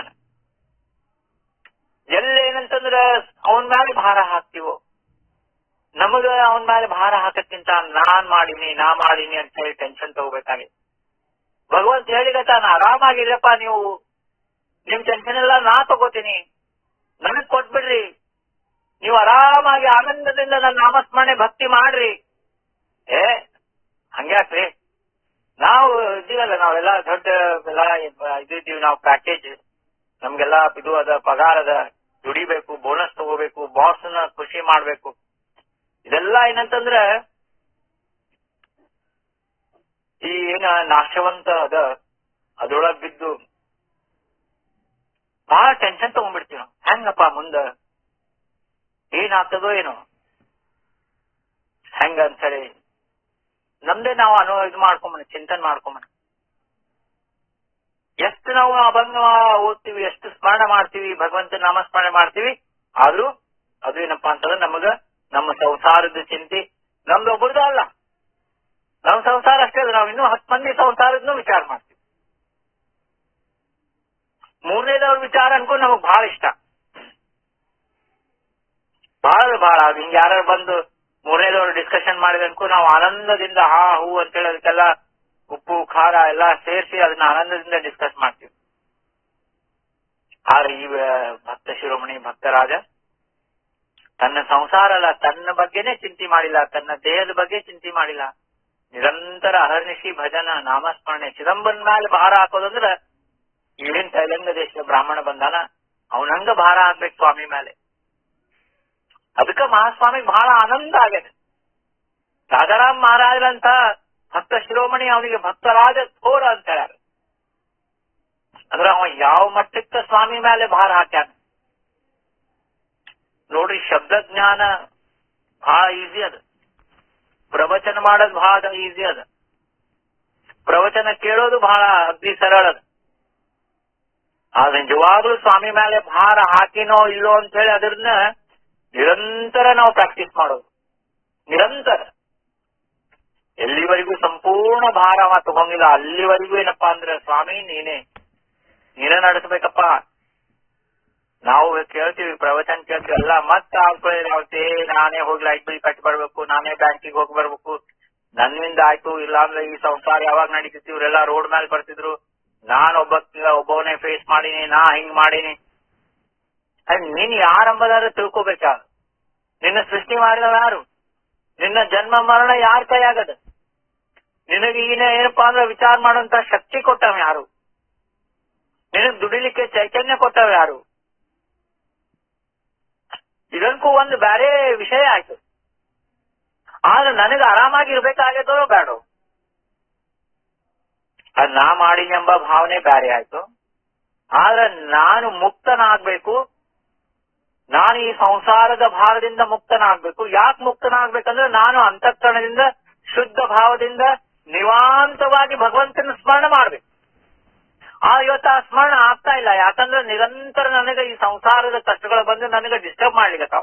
ಎಲ್ಲೇನಂತಂದ್ರ ಅವನ ಮೇಲೆ ಭಾರ ಹಾಕ್ತಿವೋ, ನಮಗ ಅವನ ಮೇಲೆ ಭಾರ ಹಾಕಕ್ಕಿಂತ ನಾನ್ ಮಾಡೀನಿ ಅಂತ ಹೇಳಿ ಟೆನ್ಷನ್ ತಗೋಬೇಕಾಗಿದೆ. ಭಗವಂತ ಹೇಳಿಗತಾನ, ಆರಾಮಾಗಿರಪ್ಪ, ನೀವು ನಿಮ್ ಟೆನ್ಷನ್ ಎಲ್ಲ ನಾ ತಗೋತೀನಿ, ನನಗ್ ಕೊಟ್ಬಿಡ್ರಿ, ನೀವು ಆರಾಮಾಗಿ ಆನಂದದಿಂದ ನನ್ನ ನಾಮಸ್ಮರಣೆ ಭಕ್ತಿ ಮಾಡ್ರಿ. ಹಂಗ್ಯಾಕ್ರಿ, ನಾವು ಇದ್ದೀವಲ್ಲ, ನಾವೆಲ್ಲ ದೊಡ್ಡ ಎಲ್ಲ ಇದ್ದೀವಿ, ನಾವು ಪ್ಯಾಕೇಜ್, ನಮ್ಗೆಲ್ಲ ಇದು ಅದ, ಪಗಾರ ಅದ, ದುಡಿಬೇಕು, ಬೋನಸ್ ತಗೋಬೇಕು, ಬಾಸ್ನ ಖುಷಿ ಮಾಡ್ಬೇಕು. ಇದೆಲ್ಲ ಏನಂತಂದ್ರ ಈ ಏನ ನಾಶವಂತ ಅದ, ಅದ್ರೊಳಗ್ ಬಿದ್ದು ಬಹಳ ಟೆನ್ಷನ್ ತಗೊಂಡ್ಬಿಡ್ತೀವಿ ನಾವು. ಹೆಂಗಪ್ಪ ಮುಂದ ಏನಾಗ್ತದೋ ಏನೋ ಹೆಂಗ ಅಂತೇಳಿ ನಮ್ದೇ ನಾವು ಇದು ಮಾಡ್ಕೊಂಬನ, ಚಿಂತನೆ ಮಾಡ್ಕೊಂಬನ. ಎಷ್ಟು ನಾವು ಅಭಂಗ ಓದ್ತೀವಿ, ಎಷ್ಟು ಸ್ಮರಣ ಮಾಡ್ತೀವಿ, ಭಗವಂತ ನಾಮಸ್ಮರಣೆ ಮಾಡ್ತೀವಿ, ಆದ್ರೂ ಅದು ಏನಪ್ಪಾ ಅಂತಂದ್ರೆ ನಮಗ ನಮ್ಮ ಸಂಸಾರದ ಚಿಂತೆ, ನಮ್ದು ಒಬ್ಬರದು ಅಲ್ಲ, ನಮ್ ಸಂಸಾರ ಅಷ್ಟೇ ಅಲ್ಲ, ನಾವು ಇನ್ನೂ 10 ಮಂದಿ ಸಂಸಾರದ್ನು ವಿಚಾರ ಮಾಡ್ತೀವಿ. 3ನೇದವ್ರ ವಿಚಾರ ಅನ್ಕೊಂಡು ನಮಗ್ ಬಹಳ ಇಷ್ಟ, ಬಹಳ ಅದು ಹಿಂಗ ಯಾರು ಬಂದು 3ನೇದವ್ರು ಡಿಸ್ಕಷನ್ ಮಾಡಿದ ಅನ್ಕೋ ನಾವು ಆನಂದದಿಂದ ಹಾ ಹೂ ಅಂತೇಳಿ ಅದಕ್ಕೆಲ್ಲ ಉಪ್ಪು ಖಾರ ಎಲ್ಲ ಸೇರಿಸಿ ಅದನ್ನ ಆನಂದದಿಂದ ಡಿಸ್ಕಸ್ ಮಾಡ್ತೀವಿ. ಆದ್ರೆ ಈ ಭಕ್ತ ಶಿರೋಮಣಿ ಭಕ್ತರಾಜ ತನ್ನ ಸಂಸಾರ ಅಲ್ಲ, ತನ್ನ ಬಗ್ಗೆನೇ ಚಿಂತೆ ಮಾಡಿಲ್ಲ, ತನ್ನ ದೇಹದ ಬಗ್ಗೆ ಚಿಂತೆ ಮಾಡಿಲ್ಲ, ನಿರಂತರ ಅಹರ್ನಿಶಿ ಭಜನ ನಾಮಸ್ಮರಣೆ. ಚಿದಂಬರನ ಮೇಲೆ ಭಾರ ಹಾಕೋದಂದ್ರ ಏನ್ ತೈಲಂಗ ದೇಶದ ಬ್ರಾಹ್ಮಣ ಬಂದಾನ ಅವನಂಗ ಭಾರ ಹಾಕ್ಬೇಕು ಸ್ವಾಮಿ ಮೇಲೆ. ಅದಕ್ಕ ಮಹಾಸ್ವಾಮಿಗೆ ಬಹಳ ಆನಂದ ಆಗಿದೆ. ರಾಜಾರಾಮ್ ಮಹಾರಾಜರಂತ ಭಕ್ತ ಶಿರೋಮಣಿ ಅವನಿಗೆ ಭಕ್ತರಾಜ ಥೋರ ಅಂತ ಹೇಳ್ಯಾರ. ಅಂದ್ರೆ ಅವ ಯಾವ ಮಟ್ಟಕ್ಕ ಸ್ವಾಮಿ ಮೇಲೆ ಭಾರ ಹಾಕ್ಯಾನ ನೋಡ್ರಿ. ಶಬ್ದಜ್ಞಾನ ಬಹಳ ಈಸಿ ಅದ, ಪ್ರವಚನ ಮಾಡೋದು ಬಹಳ ಈಸಿ ಅದ, ಪ್ರವಚನ ಕೇಳೋದು ಬಹಳ ಅಗ್ದಿ ಸರಳ ಅದ. ಆದ್ರೆ ನಿಜವಾಗ್ಲೂ ಸ್ವಾಮಿ ಮೇಲೆ ಭಾರ ಹಾಕಿನೋ ಇಲ್ಲೋ ಅಂತ ಹೇಳಿ ಅದನ್ನ ನಿರಂತರ ನಾವು ಪ್ರಾಕ್ಟೀಸ್ ಮಾಡೋದು, ನಿರಂತರ. ಎಲ್ಲಿವರೆಗೂ ಸಂಪೂರ್ಣ ಭಾರ ತಗೊಂಗಿಲ್ಲ ಅಲ್ಲಿವರೆಗೂ ಏನಪ್ಪಾ ಅಂದ್ರೆ ಸ್ವಾಮಿ ನೀನೇ ನಡೆಸಬೇಕಪ್ಪ. ನಾವು ಕೇಳ್ತೀವಿ, ಪ್ರವಚನ ಕೇಳ್ತೀವಿ ಎಲ್ಲ, ಮತ್ತೆ ಆಗ್ಕೊಳ್ಳಿ ನಾನೇ ಹೋಗಿ ಲೈಟ್ ಬಿಲ್ ಕಟ್ಟಿ ಬರ್ಬೇಕು, ನಾನೇ ಬ್ಯಾಂಕಿಗೆ ಹೋಗಿ ಬರ್ಬೇಕು, ನನ್ನಿಂದ ಆಯ್ತು, ಇಲ್ಲಾಂದ್ರೆ ಈ ಸಂಸಾರ ಯಾವಾಗ ನಡೀತಿತ್ತು, ಇವರೆಲ್ಲ ರೋಡ್ ಮೇಲೆ ಬರ್ತಿದ್ರು, ನಾನು ಒಬ್ಬವನೇ ಫೇಸ್ ಮಾಡೀನಿ, ನಾ ಹಿಂಗ್ ಮಾಡೀನಿ. ನೀನ್ ಯಾರಂಬದಾದ್ರೆ ತಿಳ್ಕೋಬೇಕ, ನಿನ್ನ ಸೃಷ್ಟಿ ಮಾಡಿದ ಯಾರು, ನಿನ್ನ ಜನ್ಮ ಮರಣ ಯಾರ ಕೈ ಆಗದ, ನಿನಗೆ ಈಗ ಏನಪ್ಪಾ ಅಂದ್ರೆ ವಿಚಾರ ಮಾಡುವಂತ ಶಕ್ತಿ ಕೊಟ್ಟವ ಯಾರು, ನಿನಗ್ ದುಡಿಲಿಕ್ಕೆ ಚೈತನ್ಯ ಕೊಟ್ಟವ ಯಾರು. ಇದಕ್ಕೂ ಒಂದು ಬೇರೆ ವಿಷಯ ಆಯ್ತು. ಆದ್ರೆ ನನಗೆ ಆರಾಮಾಗಿ ಇರ್ಬೇಕಾಗ್ಯದೋ ಬೇಡ, ಅದ್ ನಾ ಮಾಡಿನಿ ಎಂಬ ಭಾವನೆ ಬೇರೆ ಆಯ್ತು. ಆದ್ರೆ ನಾನು ಮುಕ್ತನಾಗ್ಬೇಕು, ನಾನು ಈ ಸಂಸಾರದ ಭಾರದಿಂದ ಮುಕ್ತನಾಗ್ಬೇಕು. ಯಾಕೆ ಮುಕ್ತನಾಗ್ಬೇಕಂದ್ರೆ ನಾನು ಅಂತಃಕರಣದಿಂದ ಶುದ್ಧ ಭಾವದಿಂದ ನಿವಾಂತವಾಗಿ ಭಗವಂತನ ಸ್ಮರಣ ಮಾಡ್ಬೇಕು. ಇವತ್ತು ಆ ಸ್ಮರಣ ಆಗ್ತಾ ಇಲ್ಲ, ಯಾಕಂದ್ರೆ ನಿರಂತರ ನನಗೆ ಈ ಸಂಸಾರದ ಕಷ್ಟಗಳು ಬಂದು ನನಗೆ ಡಿಸ್ಟರ್ಬ್ ಮಾಡ್ಲಿಕ್ಕೆ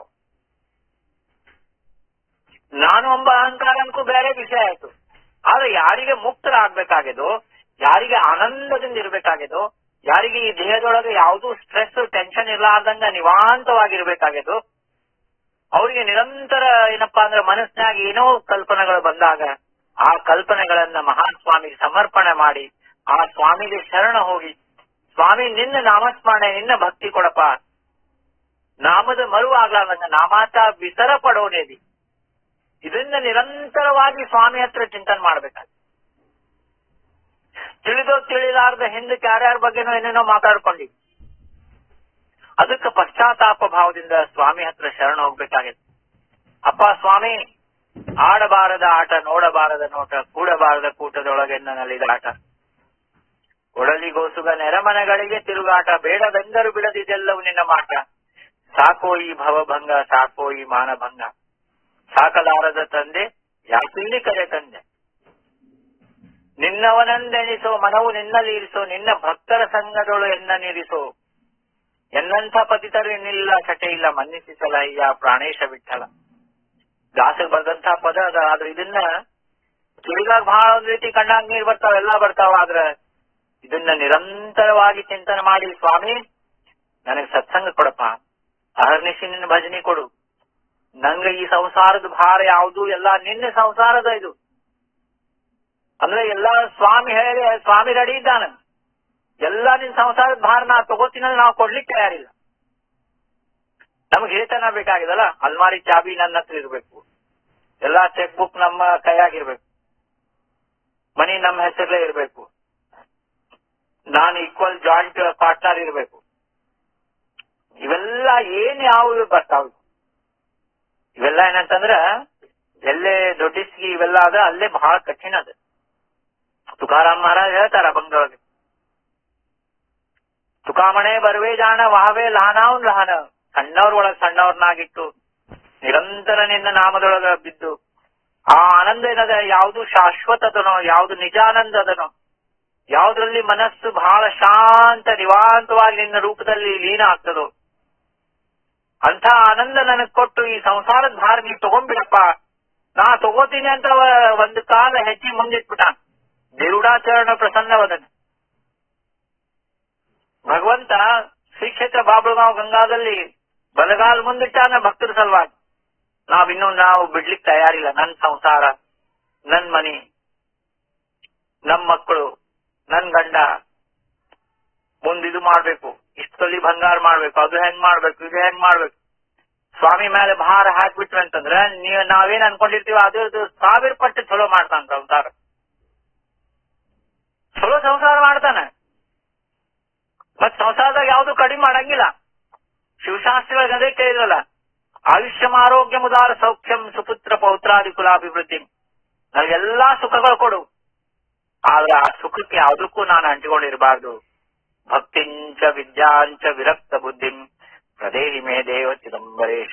ನಾನು ಎಂಬ ಅಹಂಕಾರ ಅನ್ಕೂ ಬೇರೆ ವಿಷಯ ಆಯ್ತು. ಆದ್ರೆ ಯಾರಿಗೆ ಮುಕ್ತರಾಗ್ಬೇಕಾಗಿದ್ದು, ಯಾರಿಗೆ ಆನಂದದಿಂದ ಇರ್ಬೇಕಾಗಿದ್ದು, ಯಾರಿಗೆ ಈ ದೇಹದೊಳಗೆ ಯಾವುದೂ ಸ್ಟ್ರೆಸ್ ಟೆನ್ಷನ್ ಇರ್ಲಾರ್ದಂಗ ನಿವಾಂತವಾಗಿರ್ಬೇಕಾಗಿದ್ದು, ಅವರಿಗೆ ನಿರಂತರ ಏನಪ್ಪಾ ಅಂದ್ರೆ ಮನಸ್ಸಿನಾಗ ಏನೋ ಕಲ್ಪನೆಗಳು ಬಂದಾಗ ಆ ಕಲ್ಪನೆಗಳನ್ನ ಮಹಾನ್ ಸ್ವಾಮಿಗೆ ಸಮರ್ಪಣೆ ಮಾಡಿ ಆ ಸ್ವಾಮಿಗೆ ಶರಣ ಹೋಗಿ, ಸ್ವಾಮಿ ನಿನ್ನ ನಾಮಸ್ಮರಣೆ, ನಿನ್ನ ಭಕ್ತಿ ಕೊಡಪ್ಪ, ನಾಮದ ಮರು ಆಗ್ಲಾರ್ದಂಗ ನಾಮಾತ ವಿಸರ ಪಡೋನೇದಿ, ಇದನ್ನ ನಿರಂತರವಾಗಿ ಸ್ವಾಮಿ ಹತ್ರ ಚಿಂತನೆ ಮಾಡ್ಬೇಕಾಗ್ತದೆ. ತಿಳಿದೋ ತಿಳಿಲಾರ್ದ ಹಿಂದಕ್ಕೆ ಯಾರ್ಯಾರ ಬಗ್ಗೆನೋ ಏನೇನೋ ಮಾತಾಡ್ಕೊಂಡಿವಿ. ಅದಕ್ಕೆ ಪಶ್ಚಾತ್ತಾಪ ಭಾವದಿಂದ ಸ್ವಾಮಿ ಹತ್ರ ಶರಣ ಹೋಗ್ಬೇಕಾಗಿದೆ. ಅಪ್ಪ ಸ್ವಾಮಿ, ಆಡಬಾರದ ಆಟ, ನೋಡಬಾರದ ನೋಟ, ಕೂಡಬಾರದ ಕೂಟದೊಳಗೆ ನಲ್ಲಿದ ಆಟ, ಒಡಲಿಗೋಸುಗ ನೆರಮನೆಗಳಿಗೆ ತಿರುಗಾಟ, ಬೇಡವೆಂದರು ಬಿಡದಿದೆಲ್ಲವೂ ನಿನ್ನ ಮಾಟ, ಸಾಕೋ ಈ ಭವಭಂಗ, ಸಾಕೋ ಈ ಮಾನಭಂಗ, ಸಾಕಲಾರದ ತಂದೆ ಯಾಕಿಲ್ಲಿ ಕರೆ ತಂದೆ, ನಿನ್ನವನಂದೆನಿಸೋ ಮನವು ನಿನ್ನಲ್ಲಿ ಇರಿಸೋ, ನಿನ್ನ ಭಕ್ತರ ಸಂಘದೊಳು ನಿರಿಸೋ, ಎನ್ನಂಥ ಪತಿತರೇನಿಲ್ಲ ಚಟೆ ಇಲ್ಲ, ಮನ್ನಿಸಿಸಲಯ್ಯ ಪ್ರಾಣೇಶ ವಿಠಲ. ದಾಸರು ಬರೆದಂತ ಪದ ಅದ. ಆದ್ರೆ ಇದನ್ನ ತುಳಿದಾಗ ಬಹಳ ಒಂದ್ ರೀತಿ ಕಣ್ಣಾಗ್ ನೀರ್ ಬರ್ತಾವ, ಎಲ್ಲಾ ಬರ್ತಾವ. ಆದ್ರ ಇದನ್ನ ನಿರಂತರವಾಗಿ ಚಿಂತನೆ ಮಾಡಿ, ಸ್ವಾಮಿ ನನಗೆ ಸತ್ಸಂಗ ಕೊಡಪ್ಪ, ಅಹರ್ನಿಶಿ ನಿನ್ನ ಭಜನೆ ಕೊಡು, ನಂಗ ಈ ಸಂಸಾರದ ಭಾರ ಯಾವುದು, ಎಲ್ಲಾ ನಿನ್ನ ಸಂಸಾರದ ಇದು ಅಂದ್ರೆ ಎಲ್ಲಾ ಸ್ವಾಮಿ ಹೇಳಿ, ಸ್ವಾಮಿ ರೆಡಿ ಇದ್ದಾನ, ಎಲ್ಲಾ ನಿನ್ ಸಂಸಾರದ ಭಾರ ನಾ ತಗೋತೀನಂದ್ರೆ ನಾವು ಕೊಡ್ಲಿಕ್ಕೆ ತಯಾರಿಲ್ಲ. ನಮ್ಗೆ ಹೇಳ್ತಾನ ಬೇಕಾಗಿದಲ್ಲ, ಅಲ್ಮಾರಿ ಚಾಬಿ ನನ್ನ ಹತ್ರ ಇರ್ಬೇಕು, ಎಲ್ಲಾ ಚೆಕ್ ಬುಕ್ ನಮ್ಮ ಕೈಯಾಗಿರ್ಬೇಕು, ಮನಿ ನಮ್ಮ ಹೆಸರಲ್ಲೇ ಇರ್ಬೇಕು, ನಾನು ಈಕ್ವಲ್ ಜಾಯಿಂಟ್ ಪಾರ್ಟ್ನರ್ ಇರ್ಬೇಕು. ಇವೆಲ್ಲ ಏನ್ ಯಾವ ಬರ್ತಾವ, ಇವೆಲ್ಲ ಏನಂತಂದ್ರ ಎಲ್ಲೇ ದೊಡ್ಡಿಸ್ಗಿ ಇವೆಲ್ಲ ಅದ, ಅಲ್ಲೇ ಬಹಳ ಕಠಿಣ ಅದ. ತುಕಾರಾಮ್ ಮಹಾರಾಜ್ ಹೇಳ್ತಾರ ಬಂದೊಳಗೆ, ತುಕಾಮಣೆ ಬರ್ವೇ ಜಾಣ ವಾಹವೇ ಲಹನಾವ್ ಲಹನ, ಸಣ್ಣವ್ರೊಳಗೆ ಸಣ್ಣವ್ರನ್ನಾಗಿಟ್ಟು ನಿರಂತರ ನಿನ್ನ ನಾಮದೊಳಗ ಬಿದ್ದು ಆ ಆನಂದ ಏನದ, ಯಾವುದು ಶಾಶ್ವತದನೋ, ಯಾವುದು ನಿಜಾನಂದ ಅದನೋ, ಯಾವುದ್ರಲ್ಲಿ ಮನಸ್ಸು ಬಹಳ ಶಾಂತ ನಿವಾಂತವಾಗಿ ನಿನ್ನ ರೂಪದಲ್ಲಿ ಲೀನ ಆಗ್ತದೋ, ಅಂಥ ಆನಂದ ನನಗ್ ಕೊಟ್ಟು ಈ ಸಂಸಾರದ ಭಾರ ನೀ ತಗೊಂಡ್ಬಿಡಪ್ಪ, ನಾ ತಗೋತೀನಿ ಅಂತ ಒಂದು ಕಾಲ ಹೆಚ್ಚಿ ಮುಂದಿಟ್ಬಿಟ್ಟ. ದೇರುಡಾಚರಣ ಪ್ರಸನ್ನವದನ ಭಗವಂತ ಶ್ರೀಕ್ಷೇತ್ರ ಬಾಬುಳಗಾಂವ್ ಗಂಗಾದಲ್ಲಿ ಬಲಗಾಲ್ ಮುಂದಿಟ್ಟಾನ ಭಕ್ತರ ಸಲುವಾಗಿ. ನಾವು ಬಿಡ್ಲಿಕ್ಕೆ ತಯಾರಿಲ್ಲ. ನನ್ ಸಂಸಾರ, ನನ್ ಮನಿ, ನಮ್ ಮಕ್ಕಳು, ನನ್ ಗಂಡ ಮುಂದಿದು ಮಾಡ್ಬೇಕು, ಇಷ್ಟು ತೊಲಿ ಬಂಗಾರ ಮಾಡ್ಬೇಕು, ಅದು ಹೆಂಗ್ ಮಾಡ್ಬೇಕು, ಇದು ಹೆಂಗ್ ಮಾಡ್ಬೇಕು. ಸ್ವಾಮಿ ಮೇಲೆ ಭಾರ ಹಾಕ್ಬಿಟ್ವಿ ಅಂತಂದ್ರ ನಾವೇನ್ ಅನ್ಕೊಂಡಿರ್ತೀವಿ ಅದ್ರದ್ದು 1000 ಪಟ್ಟು ಚಲೋ ಮಾಡ್ತಾನ ಸಂಸಾರ. ಚಲೋ ಸಂಸಾರ ಮಾಡ್ತಾನ, ಮತ್ ಸಂಸಾರದಾಗ ಯಾವ್ದು ಕಡಿಮೆ ಮಾಡಂಗಿಲ್ಲ. ಶಿವಶಾಸ್ತ್ರಿಗಳಿಗೆ ಅದೇ ಕೇಳಿದ್ರಲ್ಲ, ಆಯುಷ್ಯಂ ಆರೋಗ್ಯ ಮುದಾರ ಸೌಖ್ಯಂ ಸುಪುತ್ರ ಪೌತ್ರಾದಿ ಕುಲಾಭಿವೃದ್ಧಿ, ನನಗೆಲ್ಲಾ ಸುಖಗಳು ಕೊಡು, ಆದ್ರೆ ಆ ಸುಖಕ್ಕೆ ಯಾವುದಕ್ಕೂ ನಾನು ಅಂಟಿಕೊಂಡಿರಬಾರ್ದು. ಭಕ್ತಿಂಚ ವಿದ್ಯಾಂಚ ವಿರಕ್ತ ಬುದ್ಧಿಂ ಪ್ರದೇಹಿ ಮೇ ದೇವ ಚಿದಂಬರೇಶ.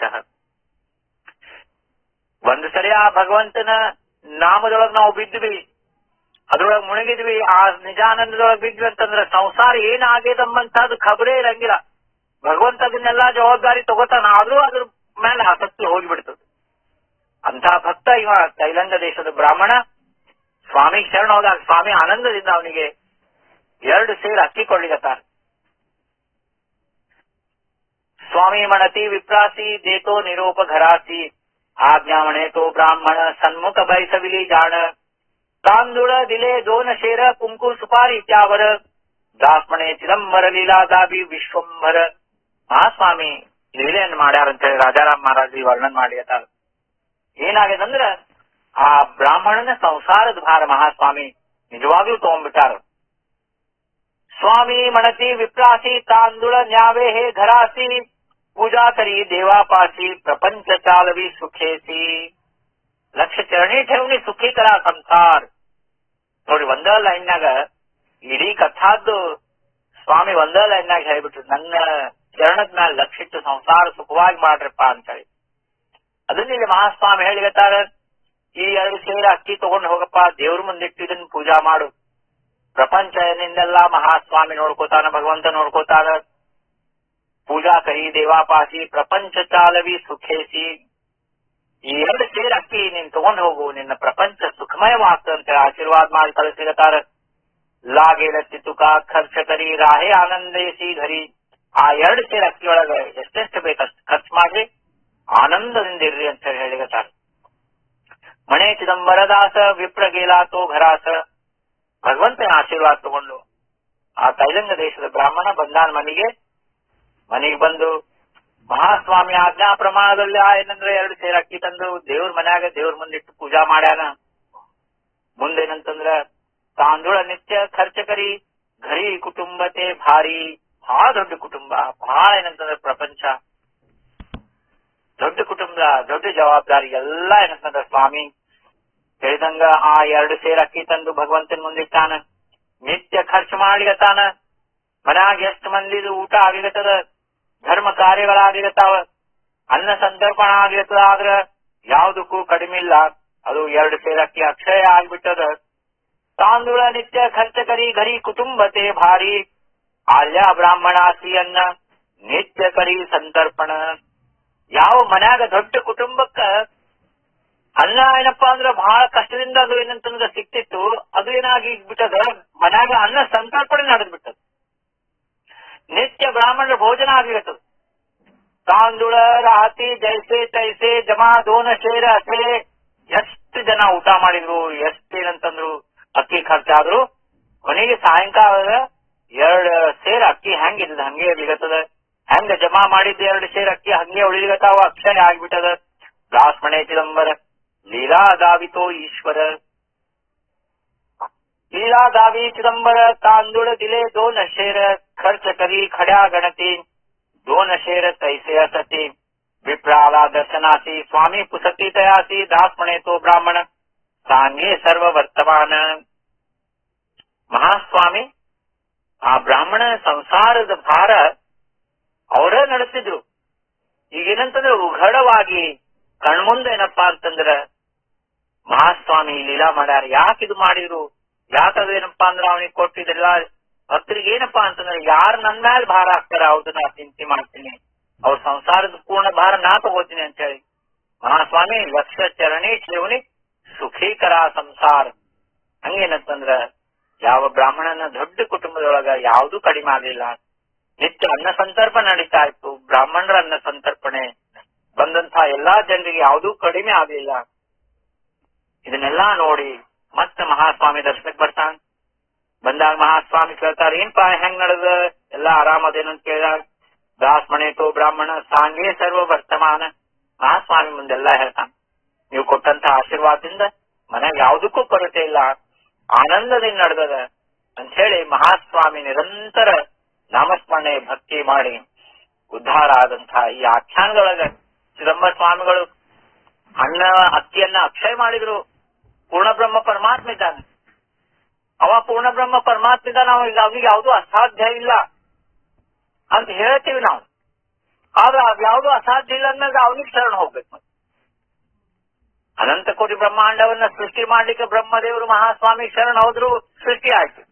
ಒಂದು ಸರಿ ಆ ಭಗವಂತನ ನಾಮದೊಳಗೆ ನಾವು ಬಿದ್ವಿ, ಅದ್ರೊಳಗೆ ಮುಳುಗಿದ್ವಿ, ಆ ನಿಜಾನಂದದೊಳಗೆ ಬಿದ್ವಿ ಅಂತಂದ್ರೆ ಸಂಸಾರ ಏನಾಗ್ಯದಂಬಂತದ್ದು ಖಬರೇ ಇರಂಗಿಲ್ಲ. ಭಗವಂತ ಅದನ್ನೆಲ್ಲಾ ಜವಾಬ್ದಾರಿ ತಗೋತಾನ, ಆದ್ರೂ ಅದ್ರ ಮೇಲೆ ಆಸಕ್ತಿ ಹೋಗಿಬಿಡ್ತದೆ. ಅಂತ ಭಕ್ತ ಇವ ತೈಲಂಗ ದೇಶದ ಬ್ರಾಹ್ಮಣ ಸ್ವಾಮಿಗೆ ಶರಣ ಹೋದಾಗ ಸ್ವಾಮಿ ಆನಂದದಿಂದ ಅವನಿಗೆ 2 ಸೇರು ಅಕ್ಕಿ ಕೊಡ್ಲಿಕತ್ತಾರ. ಸ್ವಾಮಿ ಮಣತಿ ವಿಪ್ರಾಸಿ ದೇತೋ ನಿರೋಪ ಘರಾಸಿ, ಆಜ್ಞಾಮಣೇತೋ ಬ್ರಾಹ್ಮಣ ಸನ್ಮುಖ ಬೈಸವಿಲಿ ಜಾಣ, ತಾಂದುಳ ದಿಲೆ ದೋನ ಶೇರ ಕುಂಕು ಸುಪಾರಿ ತ್ಯಾವರ, ದಾಸ್ಮಣೆ ಚಿದಂಬರ ಲೀಲಾದಾಬಿ ವಿಶ್ವಂಭರ. ಮಹಾಸ್ವಾಮಿ ಲೀಲೆಯನ್ನು ಮಾಡ್ಯಾರ ಅಂತ ಹೇಳಿ ರಾಜಾರಾಮ್ ಮಹಾರಾಜ್ ವರ್ಣನ್ ಮಾಡಿರ್ತಾರ. ಏನಾಗ್ಯದಂದ್ರ ಆ ಬ್ರಾಹ್ಮಣನ ಸಂಸಾರದ ಭಾರ ಮಹಾಸ್ವಾಮಿ ನಿಜವಾಗ್ಲೂ ತಗೊಂಡ್ಬಿಟ್ಟಾರ. ಸ್ವಾಮಿ ಮಣತಿ ವಿಪ್ರಾಸಿ ತಾಂದುಳ ನ್ಯಾವೇ ಹೇ ಘರಾಸಿ, ಪೂಜಾ ಕರಿ ದೇವಾಪಾಸಿ ಪ್ರಪಂಚ ಚಾಲವಿ ಸುಖೇಸಿ, ಲಕ್ಷ ಚರಣಿ ಠೇವನಿ ಸುಖಿ ಕರ ಸಂಸಾರ. ನೋಡಿ, ಒಂದ ಲೈನ್ನಾಗ ಇಡೀ ಕಥಾದ್ದು ಸ್ವಾಮಿ ಒಂದ ಲೈನ್ನಾಗ ಹೇಳ್ಬಿಟ್ರು, ನನ್ನ ಚರಣದ ಮ್ಯಾಲ ಲಕ್ಷಿಟ್ಟು ಸಂಸಾರ ಸುಖವಾಗಿ ಮಾಡ್ರಪ್ಪ ಅಂತ ಹೇಳಿ. ಅದನ್ನ ಇಲ್ಲಿ ಮಹಾಸ್ವಾಮಿ ಹೇಳಿಗತ್ತಾರ, ಈ 2 ಸೇರು ಅಕ್ಕಿ ತಗೊಂಡು ಹೋಗಪ್ಪ, ದೇವ್ರ ಮುಂದಿಟ್ಟು ಇದನ್ನ ಪೂಜಾ ಮಾಡು. ಪ್ರಪಂಚನಿಂದೆಲ್ಲ ಮಹಾಸ್ವಾಮಿ ನೋಡ್ಕೋತಾನ, ಭಗವಂತ ನೋಡ್ಕೋತಾನ. ಪೂಜಾ ಕರಿ ದೇವಾಪಾಸಿ ಪ್ರಪಂಚ ಚಾಲವಿ ಸುಖೇಸಿ, ಈ 2 ಸೇರು ಅಕ್ಕಿ ನೀನ್ ತಗೊಂಡು ಹೋಗು, ನಿನ್ನ ಪ್ರಪಂಚ ಸುಖಮಯವಾಗ್ತಂತ ಆಶೀರ್ವಾದ ಮಾಡಿ ಕಳಿಸಿಗತ್ತಾರ. ಲಾಗೇಲತ್ತಿ ತುಕ ಖರ್ಚ ಕರಿ ರಾಹೆ ಆನಂದೇಸಿ ಧರಿ, ಆ 2 ಸೇರು ಅಕ್ಕಿ ಒಳಗ ಎಷ್ಟೆಷ್ಟು ಬೇಕಷ್ಟು ಖರ್ಚು ಮಾಡ್ರಿ, ಆನಂದದಿಂದ ಇರ್ರಿ ಅಂತ ಹೇಳಿ ಹೇಳಿಗತ್ತಾರ. ಮಣೆ ಚಿದಂಬರದಾಸ ವಿಪ್ರ ಗೇಲಾತೋ ಘರಾಸ, ಭಗವಂತನ ಆಶೀರ್ವಾದ ತಗೊಂಡು ಆ ತೈಲಂಗ ದೇಶದ ಬ್ರಾಹ್ಮಣ ಬಂದಾನ ಮನೆಗೆ ಬಂದು ಮಹಾಸ್ವಾಮಿ ಆಜ್ಞಾ ಪ್ರಮಾಣದಲ್ಲಿ ಏನಂದ್ರೆ 2 ಸೇರ್ ಅಕ್ಕಿ ತಂದು ದೇವ್ರ ಮನ್ಯಾಗ ದೇವ್ರ ಮುಂದಿಟ್ಟು ಪೂಜಾ ಮಾಡ್ಯಾನ. ಮುಂದೇನಂತಂದ್ರ ತಾಂದೂಳ ನಿತ್ಯ ಖರ್ಚ ಕರಿ ಘರಿ ಕುಟುಂಬತೆ ಭಾರಿ. ಬಹಳ ದೊಡ್ಡ ಕುಟುಂಬ, ಬಹಳ ಏನಂತಂದ್ರೆ ಪ್ರಪಂಚ, ದೊಡ್ಡ ಕುಟುಂಬ, ದೊಡ್ಡ ಜವಾಬ್ದಾರಿ ಎಲ್ಲ ಏನಂತಂದ್ರ ಸ್ವಾಮಿ ಹೇಳಿದಂಗ ಆ 2 ಸೇರ್ ಅಕ್ಕಿ ತಂದು ಭಗವಂತನ ಮುಂದಿಟ್ಟಾನ. ನಿತ್ಯ ಖರ್ಚು ಮಾಡ್ಲಿಕತ್ತಾನ. ಮನ್ಯಾಗ ಎಷ್ಟು ಮಂದಿದು ಊಟ ಆಗ್ಲಿಕತ್ತದ, ಧರ್ಮ ಕಾರ್ಯಗಳಾಗ್ಲಿಕತ್ತಾವ, ಅನ್ನ ಸಂತರ್ಪಣ ಆಗ್ಲಿಕತ್ತದ. ಆದ್ರ ಯಾವ್ದಕ್ಕೂ ಕಡಿಮೆ ಇಲ್ಲ. ಅದು 2 ಸೇರ್ ಅಕ್ಕಿ ಅಕ್ಷಯ ಆಗ್ಬಿಟ್ಟದ. ತಾಂದೂಳ ನಿತ್ಯ ಖರ್ಚ ಕರಿ ಘರಿ ಕುಟುಂಬತೆ ಭಾರಿ. ಆಲ್ಯ ಬ್ರಾಹ್ಮಣಾಸಿ ಅನ್ನ ನಿತ್ಯ ಕರಿ ಸಂತರ್ಪಣ. ಯಾವ ಮನ್ಯಾಗ ದೊಡ್ಡ ಕುಟುಂಬಕ್ಕ ಅನ್ನ ಏನಪ್ಪಾ ಅಂದ್ರ ಬಹಳ ಕಷ್ಟದಿಂದ ಅದು ಏನಂತಂದ್ರ ಸಿಕ್ತಿತ್ತು, ಅದು ಏನಾಗಿ ಬಿಟ್ಟದ, ಮನ್ಯಾಗ ಅನ್ನ ಸಂತರ್ಪಣೆ ನಡೆದ್ ಬಿಟ್ಟದ. ನಿತ್ಯ ಬ್ರಾಹ್ಮಣರ ಭೋಜನ ಆಗಿರ್ತದ. ತಾಂದೂಳ ರಾತಿ ಜೈಸೆ ತೈಸೆ ಜಮಾ ದೋನ ಶೇರ ಅಸೆ. ಎಷ್ಟು ಜನ ಊಟ ಮಾಡಿದ್ರು, ಎಷ್ಟೇನಂತಂದ್ರು ಅಕ್ಕಿ ಖರ್ಚಾದ್ರು, ಕೊನೆಗೆ ಸಾಯಂಕಾಲ 2 ಸೇರ್ ಅಕ್ಕಿ ಹೆಂಗಿರ್ತದ ಹಂಗೆ ಇರ್ಲಿಕತ್ತದ. ಹೆಂಗ ಜಮಾ ಮಾಡಿದ್ದ 2 ಸೇರ್ ಅಕ್ಕಿ ಹಂಗೆ ಉಳಿಲಿಕತ್ತಾವ, ಅಕ್ಷಯ ಆಗ್ಬಿಟ್ಟದ. ದಾಸ್ಮಣೆ ಚಿದಂಬರ ಲೀಲಾ ದಾವಿತೋ ಈಶ್ವರ. ಲೀಲಾ ದಾವಿ ಚಿದಂಬರ तांदूळ दिले 2 शेर खर्च करी खड्या गणती. 2 शेर तैसे असती विप्राला दर्शनासी. स्वामी पुसती तयासी दास म्हणे तो ब्राह्मण सांगे सर्व वर्तमान. ಮಹಾಸ್ವಾಮಿ ಆ ಬ್ರಾಹ್ಮಣ ಸಂಸಾರದ ಭಾರ ಅವರ ನಡೆಸಿದ್ರು. ಈಗೇನಂತಂದ್ರೆ ಉಘಡವಾಗಿ ಕಣ್ಮುಂದೆ ಏನಪ್ಪಾ ಅಂತಂದ್ರ ಮಹಾಸ್ವಾಮಿ ಲೀಲಾ ಮಾಡ್ಯಾರ. ಯಾಕಿದು ಮಾಡಿದ್ರು, ಯಾಕದೇನಪ್ಪಾ ಅಂದ್ರ ಅವನಿಗೆ ಕೊಟ್ಟಿದ್ರಲ್ಲ ಭಕ್ತರಿಗೆ ಏನಪ್ಪಾ ಅಂತಂದ್ರೆ ಯಾರು ನನ್ನ ಮೇಲೆ ಭಾರ ಹಾಕ್ತಾರ ಅವ್ರನ್ನ ನಾ ಚಿಂತೆ ಮಾಡ್ತೀನಿ, ಅವ್ರ ಸಂಸಾರದ ಪೂರ್ಣ ಭಾರ ನಾ ತಗೋತೀನಿ ಅಂತ ಹೇಳಿ ಮಹಾಸ್ವಾಮಿ ಲಕ್ಷ ಚರಣಿ ಶಿವನಿ ಸುಖೀಕರ ಸಂಸಾರ. ಹಂಗೇನಂತಂದ್ರ ಯಾವ ಬ್ರಾಹ್ಮಣನ ದೊಡ್ಡ ಕುಟುಂಬದೊಳಗ ಯಾವ್ದೂ ಕಡಿಮೆ ಆಗಲಿಲ್ಲ. ನಿತ್ಯ ಅನ್ನ ಸಂತರ್ಪಣೆ ನಡೀತಾ ಇತ್ತು. ಬ್ರಾಹ್ಮಣರ ಅನ್ನ ಸಂತರ್ಪಣೆ ಬಂದಂತ ಎಲ್ಲಾ ಜನರಿಗೆ ಯಾವುದೂ ಕಡಿಮೆ ಆಗಲಿಲ್ಲ. ಇದನ್ನೆಲ್ಲಾ ನೋಡಿ ಮತ್ತೆ ಮಹಾಸ್ವಾಮಿ ದರ್ಶನಕ್ಕೆ ಬರ್ತಾನ. ಬಂದಾಗ ಮಹಾಸ್ವಾಮಿ ಕೇಳ್ತಾರ, ಏನ್ಪಾ ಹೆಂಗ್ ನಡೆದ, ಎಲ್ಲಾ ಆರಾಮದೇನಂತ ಕೇಳಿದಾಗ ದಾಸ್ ಮಣೇತೋ ಬ್ರಾಹ್ಮಣ ಸಾಂಗೇ ಸರ್ವ ವರ್ತಮಾನ. ಮಹಾಸ್ವಾಮಿ ಮುಂದೆಲ್ಲಾ ಹೇಳ್ತಾನ, ನೀವು ಕೊಟ್ಟಂತ ಆಶೀರ್ವಾದದಿಂದ ಮನೆಗೆ ಯಾವುದಕ್ಕೂ ಕೊರತೆ ಇಲ್ಲ, ಆನಂದದಿಂದ ನಡೆದದ ಅಂತ ಹೇಳಿ ಮಹಾಸ್ವಾಮಿ ನಿರಂತರ ನಾಮಸ್ಮರಣೆ ಭಕ್ತಿ ಮಾಡಿ ಉದ್ಧಾರ ಆದಂತಹ ಈ ಆಖ್ಯಾನದೊಳಗ ಚಿದಂಬರ ಸ್ವಾಮಿಗಳು ಅನ್ನ ಅಕ್ಕಿಯನ್ನ ಅಕ್ಷಯ ಮಾಡಿದ್ರು. ಪೂರ್ಣ ಬ್ರಹ್ಮ ಪರಮಾತ್ಮ ಇದ್ದಾನೆ, ಅವ ಪೂರ್ಣ ಬ್ರಹ್ಮ ಪರಮಾತ್ಮ ಇದ್ದಾನೆ, ಅವನಿಗೆ ಯಾವುದು ಅಸಾಧ್ಯ ಇಲ್ಲ ಅಂತ ಹೇಳ್ತೀವಿ ನಾವು. ಆದ್ರೆ ಯಾವುದು ಅಸಾಧ್ಯ ಇಲ್ಲ ಅಂದಾಗ ಅವನಿಗೆ ಶರಣ ಹೋಗ್ಬೇಕು. ಅನಂತ ಕೋಟಿ ಬ್ರಹ್ಮಾಂಡವನ್ನ ಸೃಷ್ಟಿ ಮಾಡ್ಲಿಕ್ಕೆ ಬ್ರಹ್ಮದೇವರು ಮಹಾಸ್ವಾಮಿ ಶರಣ ಹೋದ್ರು, ಸೃಷ್ಟಿ ಆಯ್ತು.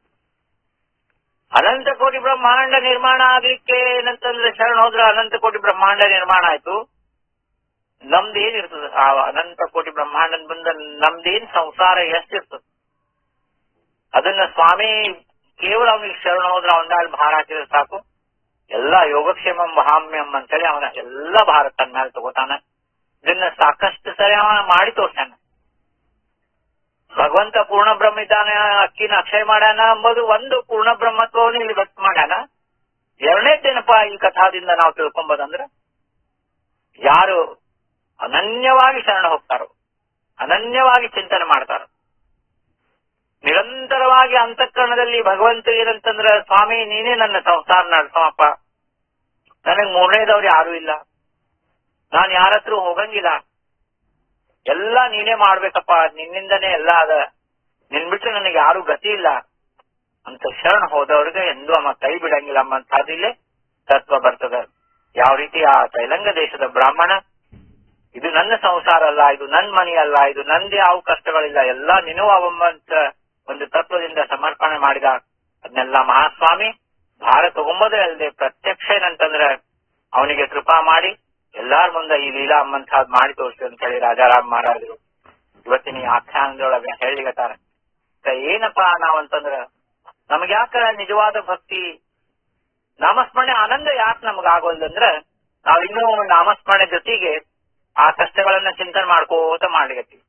ಅನಂತ ಕೋಟಿ ಬ್ರಹ್ಮಾಂಡ ನಿರ್ಮಾಣ ಆಗ್ಲಿಕ್ಕೆ ಏನಂತಂದ್ರೆ ಶರಣ ಹೋದ್ರ ಅನಂತ ಕೋಟಿ ಬ್ರಹ್ಮಾಂಡ ನಿರ್ಮಾಣ ಆಯ್ತು. ನಮ್ದೇನಿರ್ತದ ಆ ಅನಂತ ಕೋಟಿ ಬ್ರಹ್ಮಾಂಡದ ಬಂದ ನಮ್ದೇನ್ ಸಂಸಾರ ಎಷ್ಟಿರ್ತದ, ಅದನ್ನ ಸ್ವಾಮಿ ಕೇವಲ ಅವನಿಗೆ ಶರಣ ಹೋದ್ರ ಅವನ ಮೇಲೆ ಭಾರ ಹಾಕಿದ್ರೆ ಸಾಕು. ಎಲ್ಲಾ ಯೋಗಕ್ಷೇಮಂ ವಹಾಮ್ಯಂ ಅಂತೇಳಿ ಅವನ ಎಲ್ಲಾ ಭಾರ ತನ್ನ ಮೇಲೆ ತಗೋತಾನ. ಇದನ್ನ ಸಾಕಷ್ಟು ಸರಿ ಅವ ಮಾಡಿ ತೋರ್ಸ್ಯಾನ. ಭಗವಂತ ಪೂರ್ಣ ಬ್ರಹ್ಮ ಇದ್ದಾನೆ, ಅಕ್ಕಿನ ಅಕ್ಷಯ ಮಾಡ್ಯಾನ ಎಂಬುದು ಒಂದು ಪೂರ್ಣ ಬ್ರಹ್ಮತ್ವವನ್ನು ಇಲ್ಲಿ ವ್ಯಕ್ತ ಮಾಡ್ಯಾನ. ಎರಡನೇದೇನಪ್ಪಾ ಈ ಕಥಾದಿಂದ ನಾವು ತಿಳ್ಕೊಂಬೋದಂದ್ರ, ಯಾರು ಅನನ್ಯವಾಗಿ ಶರಣ ಹೋಗ್ತಾರೋ, ಅನನ್ಯವಾಗಿ ಚಿಂತನೆ ಮಾಡ್ತಾರೋ, ನಿರಂತರವಾಗಿ ಅಂತಃಕರಣದಲ್ಲಿ ಭಗವಂತ ಏನಂತಂದ್ರ ಸ್ವಾಮಿ ನೀನೇ ನನ್ನ ಸಂಸಾರ ನಡೆಸೋಪ್ಪ, ನನಗ್ ಮೂರನೇದವ್ರು ಯಾರು ಇಲ್ಲ, ನಾನ್ ಯಾರ ಹತ್ರ ಹೋಗಂಗಿಲ್ಲ, ಎಲ್ಲ ನೀನೇ ಮಾಡ್ಬೇಕಪ್ಪ, ನಿನ್ನಿಂದನೇ ಎಲ್ಲ ಅದ, ನಿನ್ ಬಿಟ್ರೆ ನನಗೆ ಯಾರು ಗತಿ ಇಲ್ಲ ಅಂತ ಶರಣ ಹೋದವ್ರಿಗೆ ಎಂದೂ ಅಮ್ಮ ಕೈ ಬಿಡಂಗಿಲ್ಲ ಅಮ್ಮಂತದಿಲ್ಲೇ ತತ್ವ ಬರ್ತದ. ಯಾವ ರೀತಿ ಆ ತೈಲಂಗ ದೇಶದ ಬ್ರಾಹ್ಮಣ, ಇದು ನನ್ನ ಸಂಸಾರ ಅಲ್ಲ, ಇದು ನನ್ ಮನೆ ಅಲ್ಲ, ಇದು ನಂದೇ ಯಾವ ಕಷ್ಟಗಳಿಲ್ಲ, ಎಲ್ಲಾ ನೀನು ಅವಮ್ಮಂತ ಒಂದು ತತ್ವದಿಂದ ಸಮರ್ಪಣೆ ಮಾಡಿದ. ಅದನ್ನೆಲ್ಲ ಮಹಾಸ್ವಾಮಿ ಭಾರ ತಗೊಂಬೋದೇ ಅಲ್ಲದೆ ಪ್ರತ್ಯಕ್ಷ ಏನಂತಂದ್ರ ಅವನಿಗೆ ಕೃಪಾ ಮಾಡಿ ಎಲ್ಲಾರ ಮುಂದೆ ಈ ಲೀಲಾ ಅಮ್ಮಂತಹದ್ ಮಾಡಿ ತೋರಿಸಿ ಅಂತ ಹೇಳಿ ರಾಜಾರಾಮ್ ಮಹಾರಾಜರು ಇವತ್ತಿನ ಈ ಆಖ್ಯಾನದೊಳಗೆ ಹೇಳಿಗತ್ತಾರ. ಏನಪ್ಪಾ ನಾವಂತಂದ್ರ ನಮ್ಗೆ ಯಾಕ ನಿಜವಾದ ಭಕ್ತಿ ನಾಮಸ್ಮರಣೆ ಆನಂದ ಯಾಕೆ ನಮಗಾಗೋಲ್ದಂದ್ರ ನಾವಿನ್ನೂ ನಾಮಸ್ಮರಣೆ ಜೊತೆಗೆ ಆ ಕಷ್ಟಗಳನ್ನ ಚಿಂತನೆ ಮಾಡ್ಕೋತ ಮಾಡ್ಲಿಕತ್ತೀವಿ.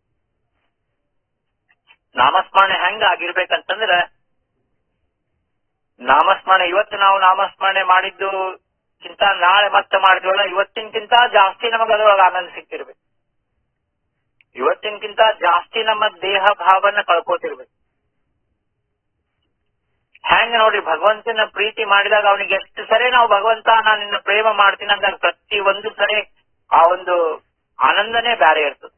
ನಾಮಸ್ಮರಣೆ ಹೆಂಗ ಆಗಿರ್ಬೇಕಂತಂದ್ರ, ನಾಮಸ್ಮರಣೆ ಇವತ್ತು ನಾವು ನಾಮಸ್ಮರಣೆ ಮಾಡಿದ್ದು ಇವತ್ತಿನಕ್ಕಿಂತ ನಾಳೆ ಮತ್ತೆ ಮಾಡ್ತೀವಲ್ಲ, ಇವತ್ತಿನಕ್ಕಿಂತ ಜಾಸ್ತಿ ನಮಗೆ ಅದರೊಳಗೆ ಆನಂದ ಸಿಗ್ತಿರ್ಬೇಕು. ಇವತ್ತಿನಕ್ಕಿಂತ ಜಾಸ್ತಿ ನಮ್ಮ ದೇಹ ಭಾವನ ಕಳ್ಕೋತಿರ್ಬೇಕು. ಹೆಂಗ ನೋಡ್ರಿ, ಭಗವಂತನ ಪ್ರೀತಿ ಮಾಡಿದಾಗ ಅವನಿಗೆ ಎಷ್ಟು ಸರಿ ನಾವು ಭಗವಂತ ನಾನು ನಿನ್ನ ಪ್ರೇಮ ಮಾಡ್ತೀನಿ ಅಂದಾಗ ಪ್ರತಿ ಒಂದು ಸರಿ ಆ ಒಂದು ಆನಂದನೇ ಬೇರೆ ಇರ್ತದೆ.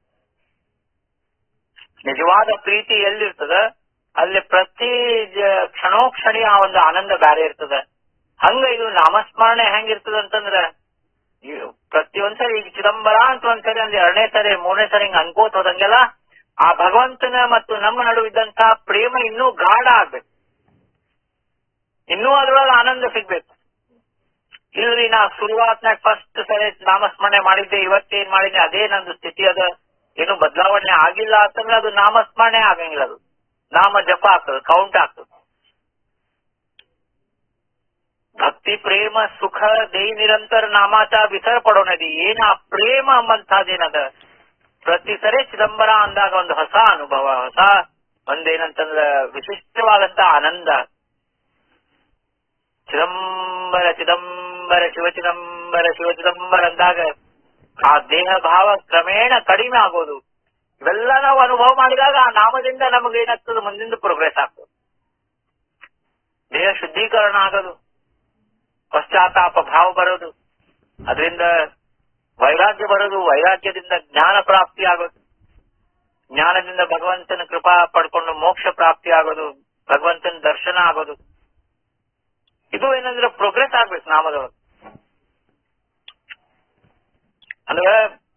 ನಿಜವಾದ ಪ್ರೀತಿ ಎಲ್ಲಿರ್ತದ ಅಲ್ಲಿ ಪ್ರತಿ ಕ್ಷಣೋಕ್ಷಣಿ ಆ ಒಂದು ಆನಂದ ಬೇರೆ ಇರ್ತದ. ಹಂಗ ಇದು ನಾಮಸ್ಮರಣೆ ಹೆಂಗಿರ್ತದ ಅಂತಂದ್ರ ಪ್ರತಿ ಒಂದ್ಸರಿ ಈಗ ಚಿದಂಬರ ಅಂತ ಒಂದ್ಸರಿ ಅಂದ್ರೆ 2ನೇ ಸರಿ 3ನೇ ಸರಿ ಹಿಂಗ ಅನ್ಕೋತ ಹೋದಂಗೆಲ್ಲ ಆ ಭಗವಂತನ ಮತ್ತು ನಮ್ಮ ನಡುವಿದ್ದಂತ ಪ್ರೇಮ ಇನ್ನೂ ಗಾಢ ಆಗ್ಬೇಕು, ಇನ್ನೂ ಅದ್ರೊಳಗೆ ಆನಂದ ಸಿಗ್ಬೇಕು. ಇಲ್ರಿ ನಾ ಶುರುವಾತ್ನಾಗ ಫಸ್ಟ್ ಸರಿ ನಾಮಸ್ಮರಣೆ ಮಾಡಿದ್ದೆ, ಇವತ್ತೇನ್ ಮಾಡಿದ್ದೆ ಅದೇ ನಂದು ಸ್ಥಿತಿ ಅದ, ಏನು ಬದಲಾವಣೆ ಆಗಿಲ್ಲ ಅಂತಂದ್ರೆ ಅದು ನಾಮಸ್ಮರಣೆ ಆಗಂಗಿಲ್ಲ, ಅದು ನಾಮ ಜಪ ಆಗ್ತದೆ, ಕೌಂಟ್ ಆಗ್ತದೆ. ಭಕ್ತಿ ಪ್ರೇಮ ಸುಖ ದೈ ನಿರಂತರ ನಾಮಾಚ ವಿಸರ್ ಪಡೋನದಿ ಏನ ಪ್ರೇಮ ಅಂಬಂತಹದೇನದ ಪ್ರತಿ ಸರಿ ಚಿದಂಬರ ಅಂದಾಗ ಒಂದು ಹೊಸ ಅನುಭವ, ಹೊಸ ಒಂದೇನಂತಂದ್ರ ವಿಶಿಷ್ಟವಾದಂತ ಆನಂದ. ಚಿದಂಬರ ಚಿದಂಬರ ಶಿವ ಚಿದಂಬರ ಶಿವ ಚಿದಂಬರ ಅಂದಾಗ ಆ ದೇಹ ಭಾವ ಕ್ರಮೇಣ ಕಡಿಮೆ ಆಗೋದು, ಇವೆಲ್ಲ ನಾವು ಅನುಭವ ಮಾಡಿದಾಗ ಆ ನಾಮದಿಂದ ನಮಗೆ ಏನಾಗ್ತದೆ, ಮುಂದಿನ ಪ್ರೋಗ್ರೆಸ್ ಆಗ್ತದೆ. ದೇಹ ಶುದ್ಧೀಕರಣ ಆಗೋದು, ಪಶ್ಚಾತ್ತಾಪ ಭಾವ ಬರೋದು, ಅದರಿಂದ ವೈರಾಗ್ಯ ಬರೋದು, ವೈರಾಗ್ಯದಿಂದ ಜ್ಞಾನ ಪ್ರಾಪ್ತಿ ಆಗೋದು, ಜ್ಞಾನದಿಂದ ಭಗವಂತನ ಕೃಪಾ ಪಡ್ಕೊಂಡು ಮೋಕ್ಷ ಪ್ರಾಪ್ತಿ ಆಗೋದು, ಭಗವಂತನ ದರ್ಶನ ಆಗೋದು. ಇದು ಏನಂದ್ರೆ ಪ್ರೋಗ್ರೆಸ್ ಆಗ್ಬೇಕು ನಾಮದೊಳಗೆ. ಅಂದ್ರೆ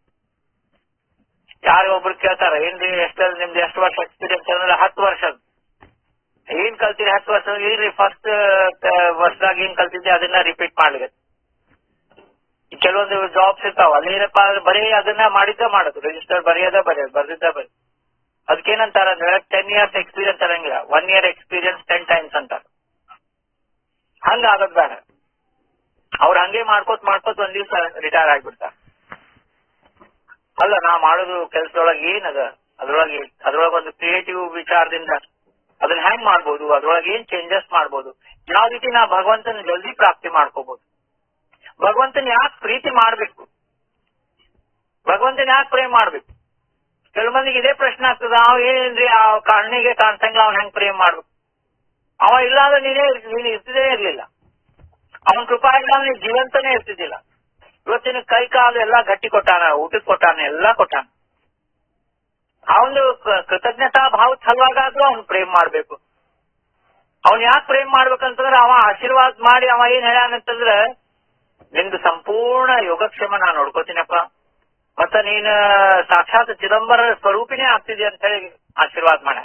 ಯಾರೋ ಒಬ್ರು ಕೇಳ್ತಾರ, ಏನ್ರಿ ನಿಮ್ದು ಎಷ್ಟು ವರ್ಷ ಎಕ್ಸ್ಪೀರಿಯನ್ಸ್ ಅಂದ್ರೆ 10 ವರ್ಷ. ಏನ್ ಕಲ್ತೀರಿ 10 ವರ್ಷ? ಇಲ್ರಿ ಫಸ್ಟ್ ವರ್ಷದಾಗ ಏನ್ ಕಲ್ತಿದ್ದೆ ಅದನ್ನ ರಿಪೀಟ್ ಮಾಡ್ಲಿಕ್ಕೆ. ಕೆಲವೊಂದು ಜಾಬ್ಸ್ ಇರ್ತಾವ, ಅಲ್ಲಿ ಏನಪ್ಪಾ ಬರೀ ಅದನ್ನ ಮಾಡಿದ್ದ ಮಾಡೋದು, ರಿಜಿಸ್ಟರ್ ಬರೆಯೋದ ಬರೆಯೋದು, ಬರ್ದಿದ್ದ ಬರೆಯೋದು. ಅದಕ್ಕೇನಂತಾರ 10 years ಎಕ್ಸ್ಪೀರಿಯನ್ಸ್ ಅನ್ನಂಗಿಲ್ಲ, 1 year ಎಕ್ಸ್ಪೀರಿಯನ್ಸ್ 10 times ಅಂತಾರ. ಹಂಗ ಆಗೋದ್ ಬೇಡ. ಅವ್ರು ಹಂಗೆ ಮಾಡ್ಕೋತ ಒಂದ್ ದಿವ್ಸ ರಿಟೈರ್ ಆಗ್ಬಿಡ್ತಾರ. ಅಲ್ಲ, ನಾ ಮಾಡೋದು ಕೆಲ್ಸದೊಳಗೆ ಏನದ, ಅದ್ರೊಳಗೆ ಒಂದು ಕ್ರಿಯೇಟಿವ್ ವಿಚಾರದಿಂದ ಅದನ್ನ ಹ್ಯಾಂಗ್ ಮಾಡ್ಬೋದು, ಅದ್ರೊಳಗೆ ಏನ್ ಚೇಂಜಸ್ ಮಾಡ್ಬೋದು, ಯಾವ ರೀತಿ ನಾ ಭಗವಂತನ ಜಲ್ದಿ ಪ್ರಾಪ್ತಿ ಮಾಡ್ಕೋಬಹುದು, ಭಗವಂತನ ಯಾಕೆ ಪ್ರೀತಿ ಮಾಡ್ಬೇಕು, ಭಗವಂತನ ಯಾಕೆ ಪ್ರೇಮ ಮಾಡ್ಬೇಕು. ಕೆಲವು ಮಂದಿಗೆ ಇದೇ ಪ್ರಶ್ನೆ ಆಗ್ತದ, ಅವ್ ಏನ್ರಿ ಆ ಕಣ್ಣಿಗೆ ಕಾಣ್ಸಂಗಿಲ್ಲ, ಅವ್ನ ಹೆಂಗ್ ಪ್ರೇಮ ಮಾಡ್ಬೇಕು. ಅವ ಇಲ್ಲ ಅಂದ್ರೆ ನೀನು ಇರ್ತಿದೇ ಇರ್ಲಿಲ್ಲ, ಅವನ ಕೃಪಾ ಇಲ್ಲ ಅಂದ್ರೆ ನೀನ್ ಜೀವಂತನೇ ಇರ್ತಿದ್ದಿಲ್ಲ. ಇವತ್ತಿನ ಕೈ ಕಾಲು ಎಲ್ಲಾ ಗಟ್ಟಿ ಕೊಟ್ಟಾನ, ಊಟಕ್ಕೆ ಕೊಟ್ಟಾನ, ಎಲ್ಲಾ ಕೊಟ್ಟಾನ. ಅವನು ಕೃತಜ್ಞತಾ ಭಾವ ಸಲುವಾಗಾದ್ರೂ ಅವ್ನು ಪ್ರೇಮ ಮಾಡ್ಬೇಕು. ಅವ್ನ್ ಯಾಕೆ ಪ್ರೇಮ ಮಾಡ್ಬೇಕಂತಂದ್ರೆ ಅವ ಆಶೀರ್ವಾದ ಮಾಡಿ ಅವ ಏನ್ ಹೇಳ್ಯಾನಂತಂದ್ರ, ನಿಮ್ದು ಸಂಪೂರ್ಣ ಯೋಗಕ್ಷೇಮ ನಾನ್ ನೋಡ್ಕೋತೀನಪ್ಪ, ಮತ್ತ ನೀನ್ ಸಾಕ್ಷಾತ್ ಚಿದಂಬರ ಸ್ವರೂಪಿನೇ ಆಗ್ತಿದೆ ಅಂತ ಹೇಳಿ ಆಶೀರ್ವಾದ ಮಾಡ.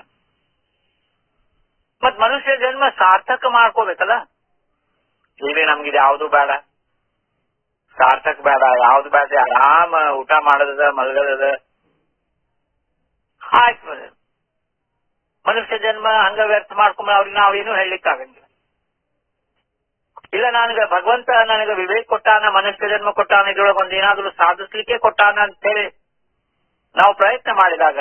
ಮತ್ ಮನುಷ್ಯ ಜನ್ಮ ಸಾರ್ಥಕ ಮಾಡ್ಕೋಬೇಕಲ್ಲ. ಇಲ್ಲಿ ನಮ್ಗಿದು ಯಾವ್ದು ಬೇಡ, ಸಾರ್ಥಕ ಬೇಡ, ಯಾವ್ದು ಬೇಡ, ಆರಾಮ ಊಟ ಮಾಡೋದದ, ಮಲಗದ, ಆಯ್ತು. ಮನುಷ್ಯ ಜನ್ಮ ಹಂಗ ವ್ಯರ್ಥ ಮಾಡ್ಕೊಂಬ ಅವ್ರಿಗೆ ನಾವೇನು ಹೇಳಲಿಕ್ಕೆ ಆಗಂಗಿಲ್ಲ. ಇಲ್ಲ, ಭಗವಂತ ನನಗೆ ವಿವೇಕ ಕೊಟ್ಟಾನ, ಮನುಷ್ಯ ಜನ್ಮ ಕೊಟ್ಟಾನ, ಇದ್ರೊಳಗೆ ಒಂದ್ ಏನಾದ್ರೂ ಸಾಧಿಸ್ಲಿಕ್ಕೆ ಕೊಟ್ಟಾನ ಅಂತ ಹೇಳಿ ನಾವು ಪ್ರಯತ್ನ ಮಾಡಿದಾಗ,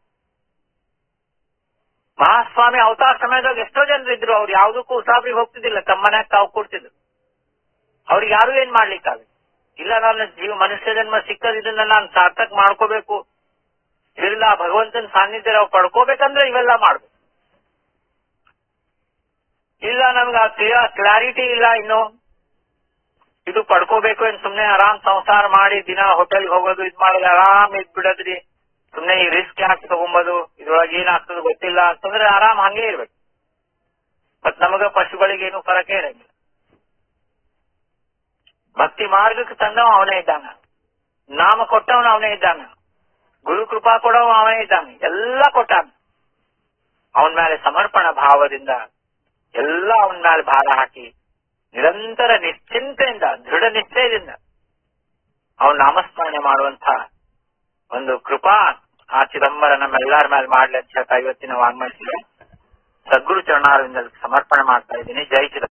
ಮಹಾಸ್ವಾಮಿ ಅವತಾರ ಸಮಯದಾಗ ಎಷ್ಟೋ ಜನರು ಇದ್ರು, ಅವ್ರು ಯಾವ್ದಕ್ಕೂ ಉಸಾಬ್ರಿಗೆ ಹೋಗ್ತಿದ್ದಿಲ್ಲ, ತಮ್ಮ ಮನ್ಯಾಗ ತಾವು ಕೊಡ್ತಿದ್ರು. ಅವ್ರಿಗೆ ಯಾರು ಏನ್ ಮಾಡ್ಲಿಕ್ಕಾಗ ಇಲ್ಲ. ನನ್ನ ಮನುಷ್ಯ ಜನ್ಮ ಸಿಕ್ಕದಿದ್ದನ್ನ ನಾನು ಸಾರ್ಥಕ ಮಾಡ್ಕೋಬೇಕು, ಇಲ್ಲ ಭಗವಂತನ ಸಾನ್ನಿಧ್ಯ ನಾವು ಪಡ್ಕೋಬೇಕಂದ್ರೆ ಇವೆಲ್ಲ ಮಾಡ್ಬೇಕು. ಇಲ್ಲ, ನಮ್ಗೆ ಆ ಕ್ಲಾರಿಟಿ ಇಲ್ಲ, ಇನ್ನು ಇದು ಪಡ್ಕೋಬೇಕು, ಏನ್ ಸುಮ್ನೆ ಆರಾಮ್ ಸಂಸಾರ ಮಾಡಿ ದಿನ ಹೋಟೆಲ್ಗೆ ಹೋಗೋದು, ಇದ್ ಮಾಡೋದು, ಆರಾಮ್ ಇದ್ಬಿಡದ್ರಿ, ಸುಮ್ನೆ ಈ ರಿಸ್ಕ್ ಯಾಕೆ ತಗೊಂಬೋದು, ಇದ್ರೊಳಗೆ ಏನಾಗ್ತದೆ ಗೊತ್ತಿಲ್ಲ ಅಂತಂದ್ರೆ ಆರಾಮ್ ಹಂಗೆ ಇರ್ಬೇಕು. ಮತ್ ನಮಗ ಪಶುಗಳಿಗೇನು ಫರಕೇ ಇರಂಗಿಲ್ಲ. ಭಕ್ತಿ ಮಾರ್ಗಕ್ಕೆ ತಂದವ ಅವನೇ ಇದ್ದಾನ, ನಾಮ ಕೊಟ್ಟವನು ಅವನೇ ಇದ್ದಾನ, ಗುರು ಕೃಪಾ ಕೊಡವ ಅವನೇ ಇದ್ದಾನೆ, ಎಲ್ಲ ಕೊಟ್ಟಾನ. ಅವನ ಮೇಲೆ ಸಮರ್ಪಣ ಭಾವದಿಂದ ಎಲ್ಲ ಅವನ ಮೇಲೆ ಭಾರ ಹಾಕಿ ನಿರಂತರ ನಿಶ್ಚಿಂತೆಯಿಂದ ದೃಢ ನಿಶ್ಚಯದಿಂದ ಅವನ ನಾಮಸ್ಮರಣೆ ಮಾಡುವಂತ ಒಂದು ಕೃಪಾ ಆ ಚಿದಂಬರ ನಮ್ಮೆಲ್ಲರ ಮೇಲೆ ಮಾಡ್ಲಿ ಅಂತ ಇವತ್ತಿನ ವಾಂಗ್ಮಯ ಸದ್ಗುರು ಚರಣಾರವಿಂದ ಸಮರ್ಪಣೆ ಮಾಡ್ತಾ ಇದ್ದೀನಿ. ಜೈ ಚಿದಂಬರ.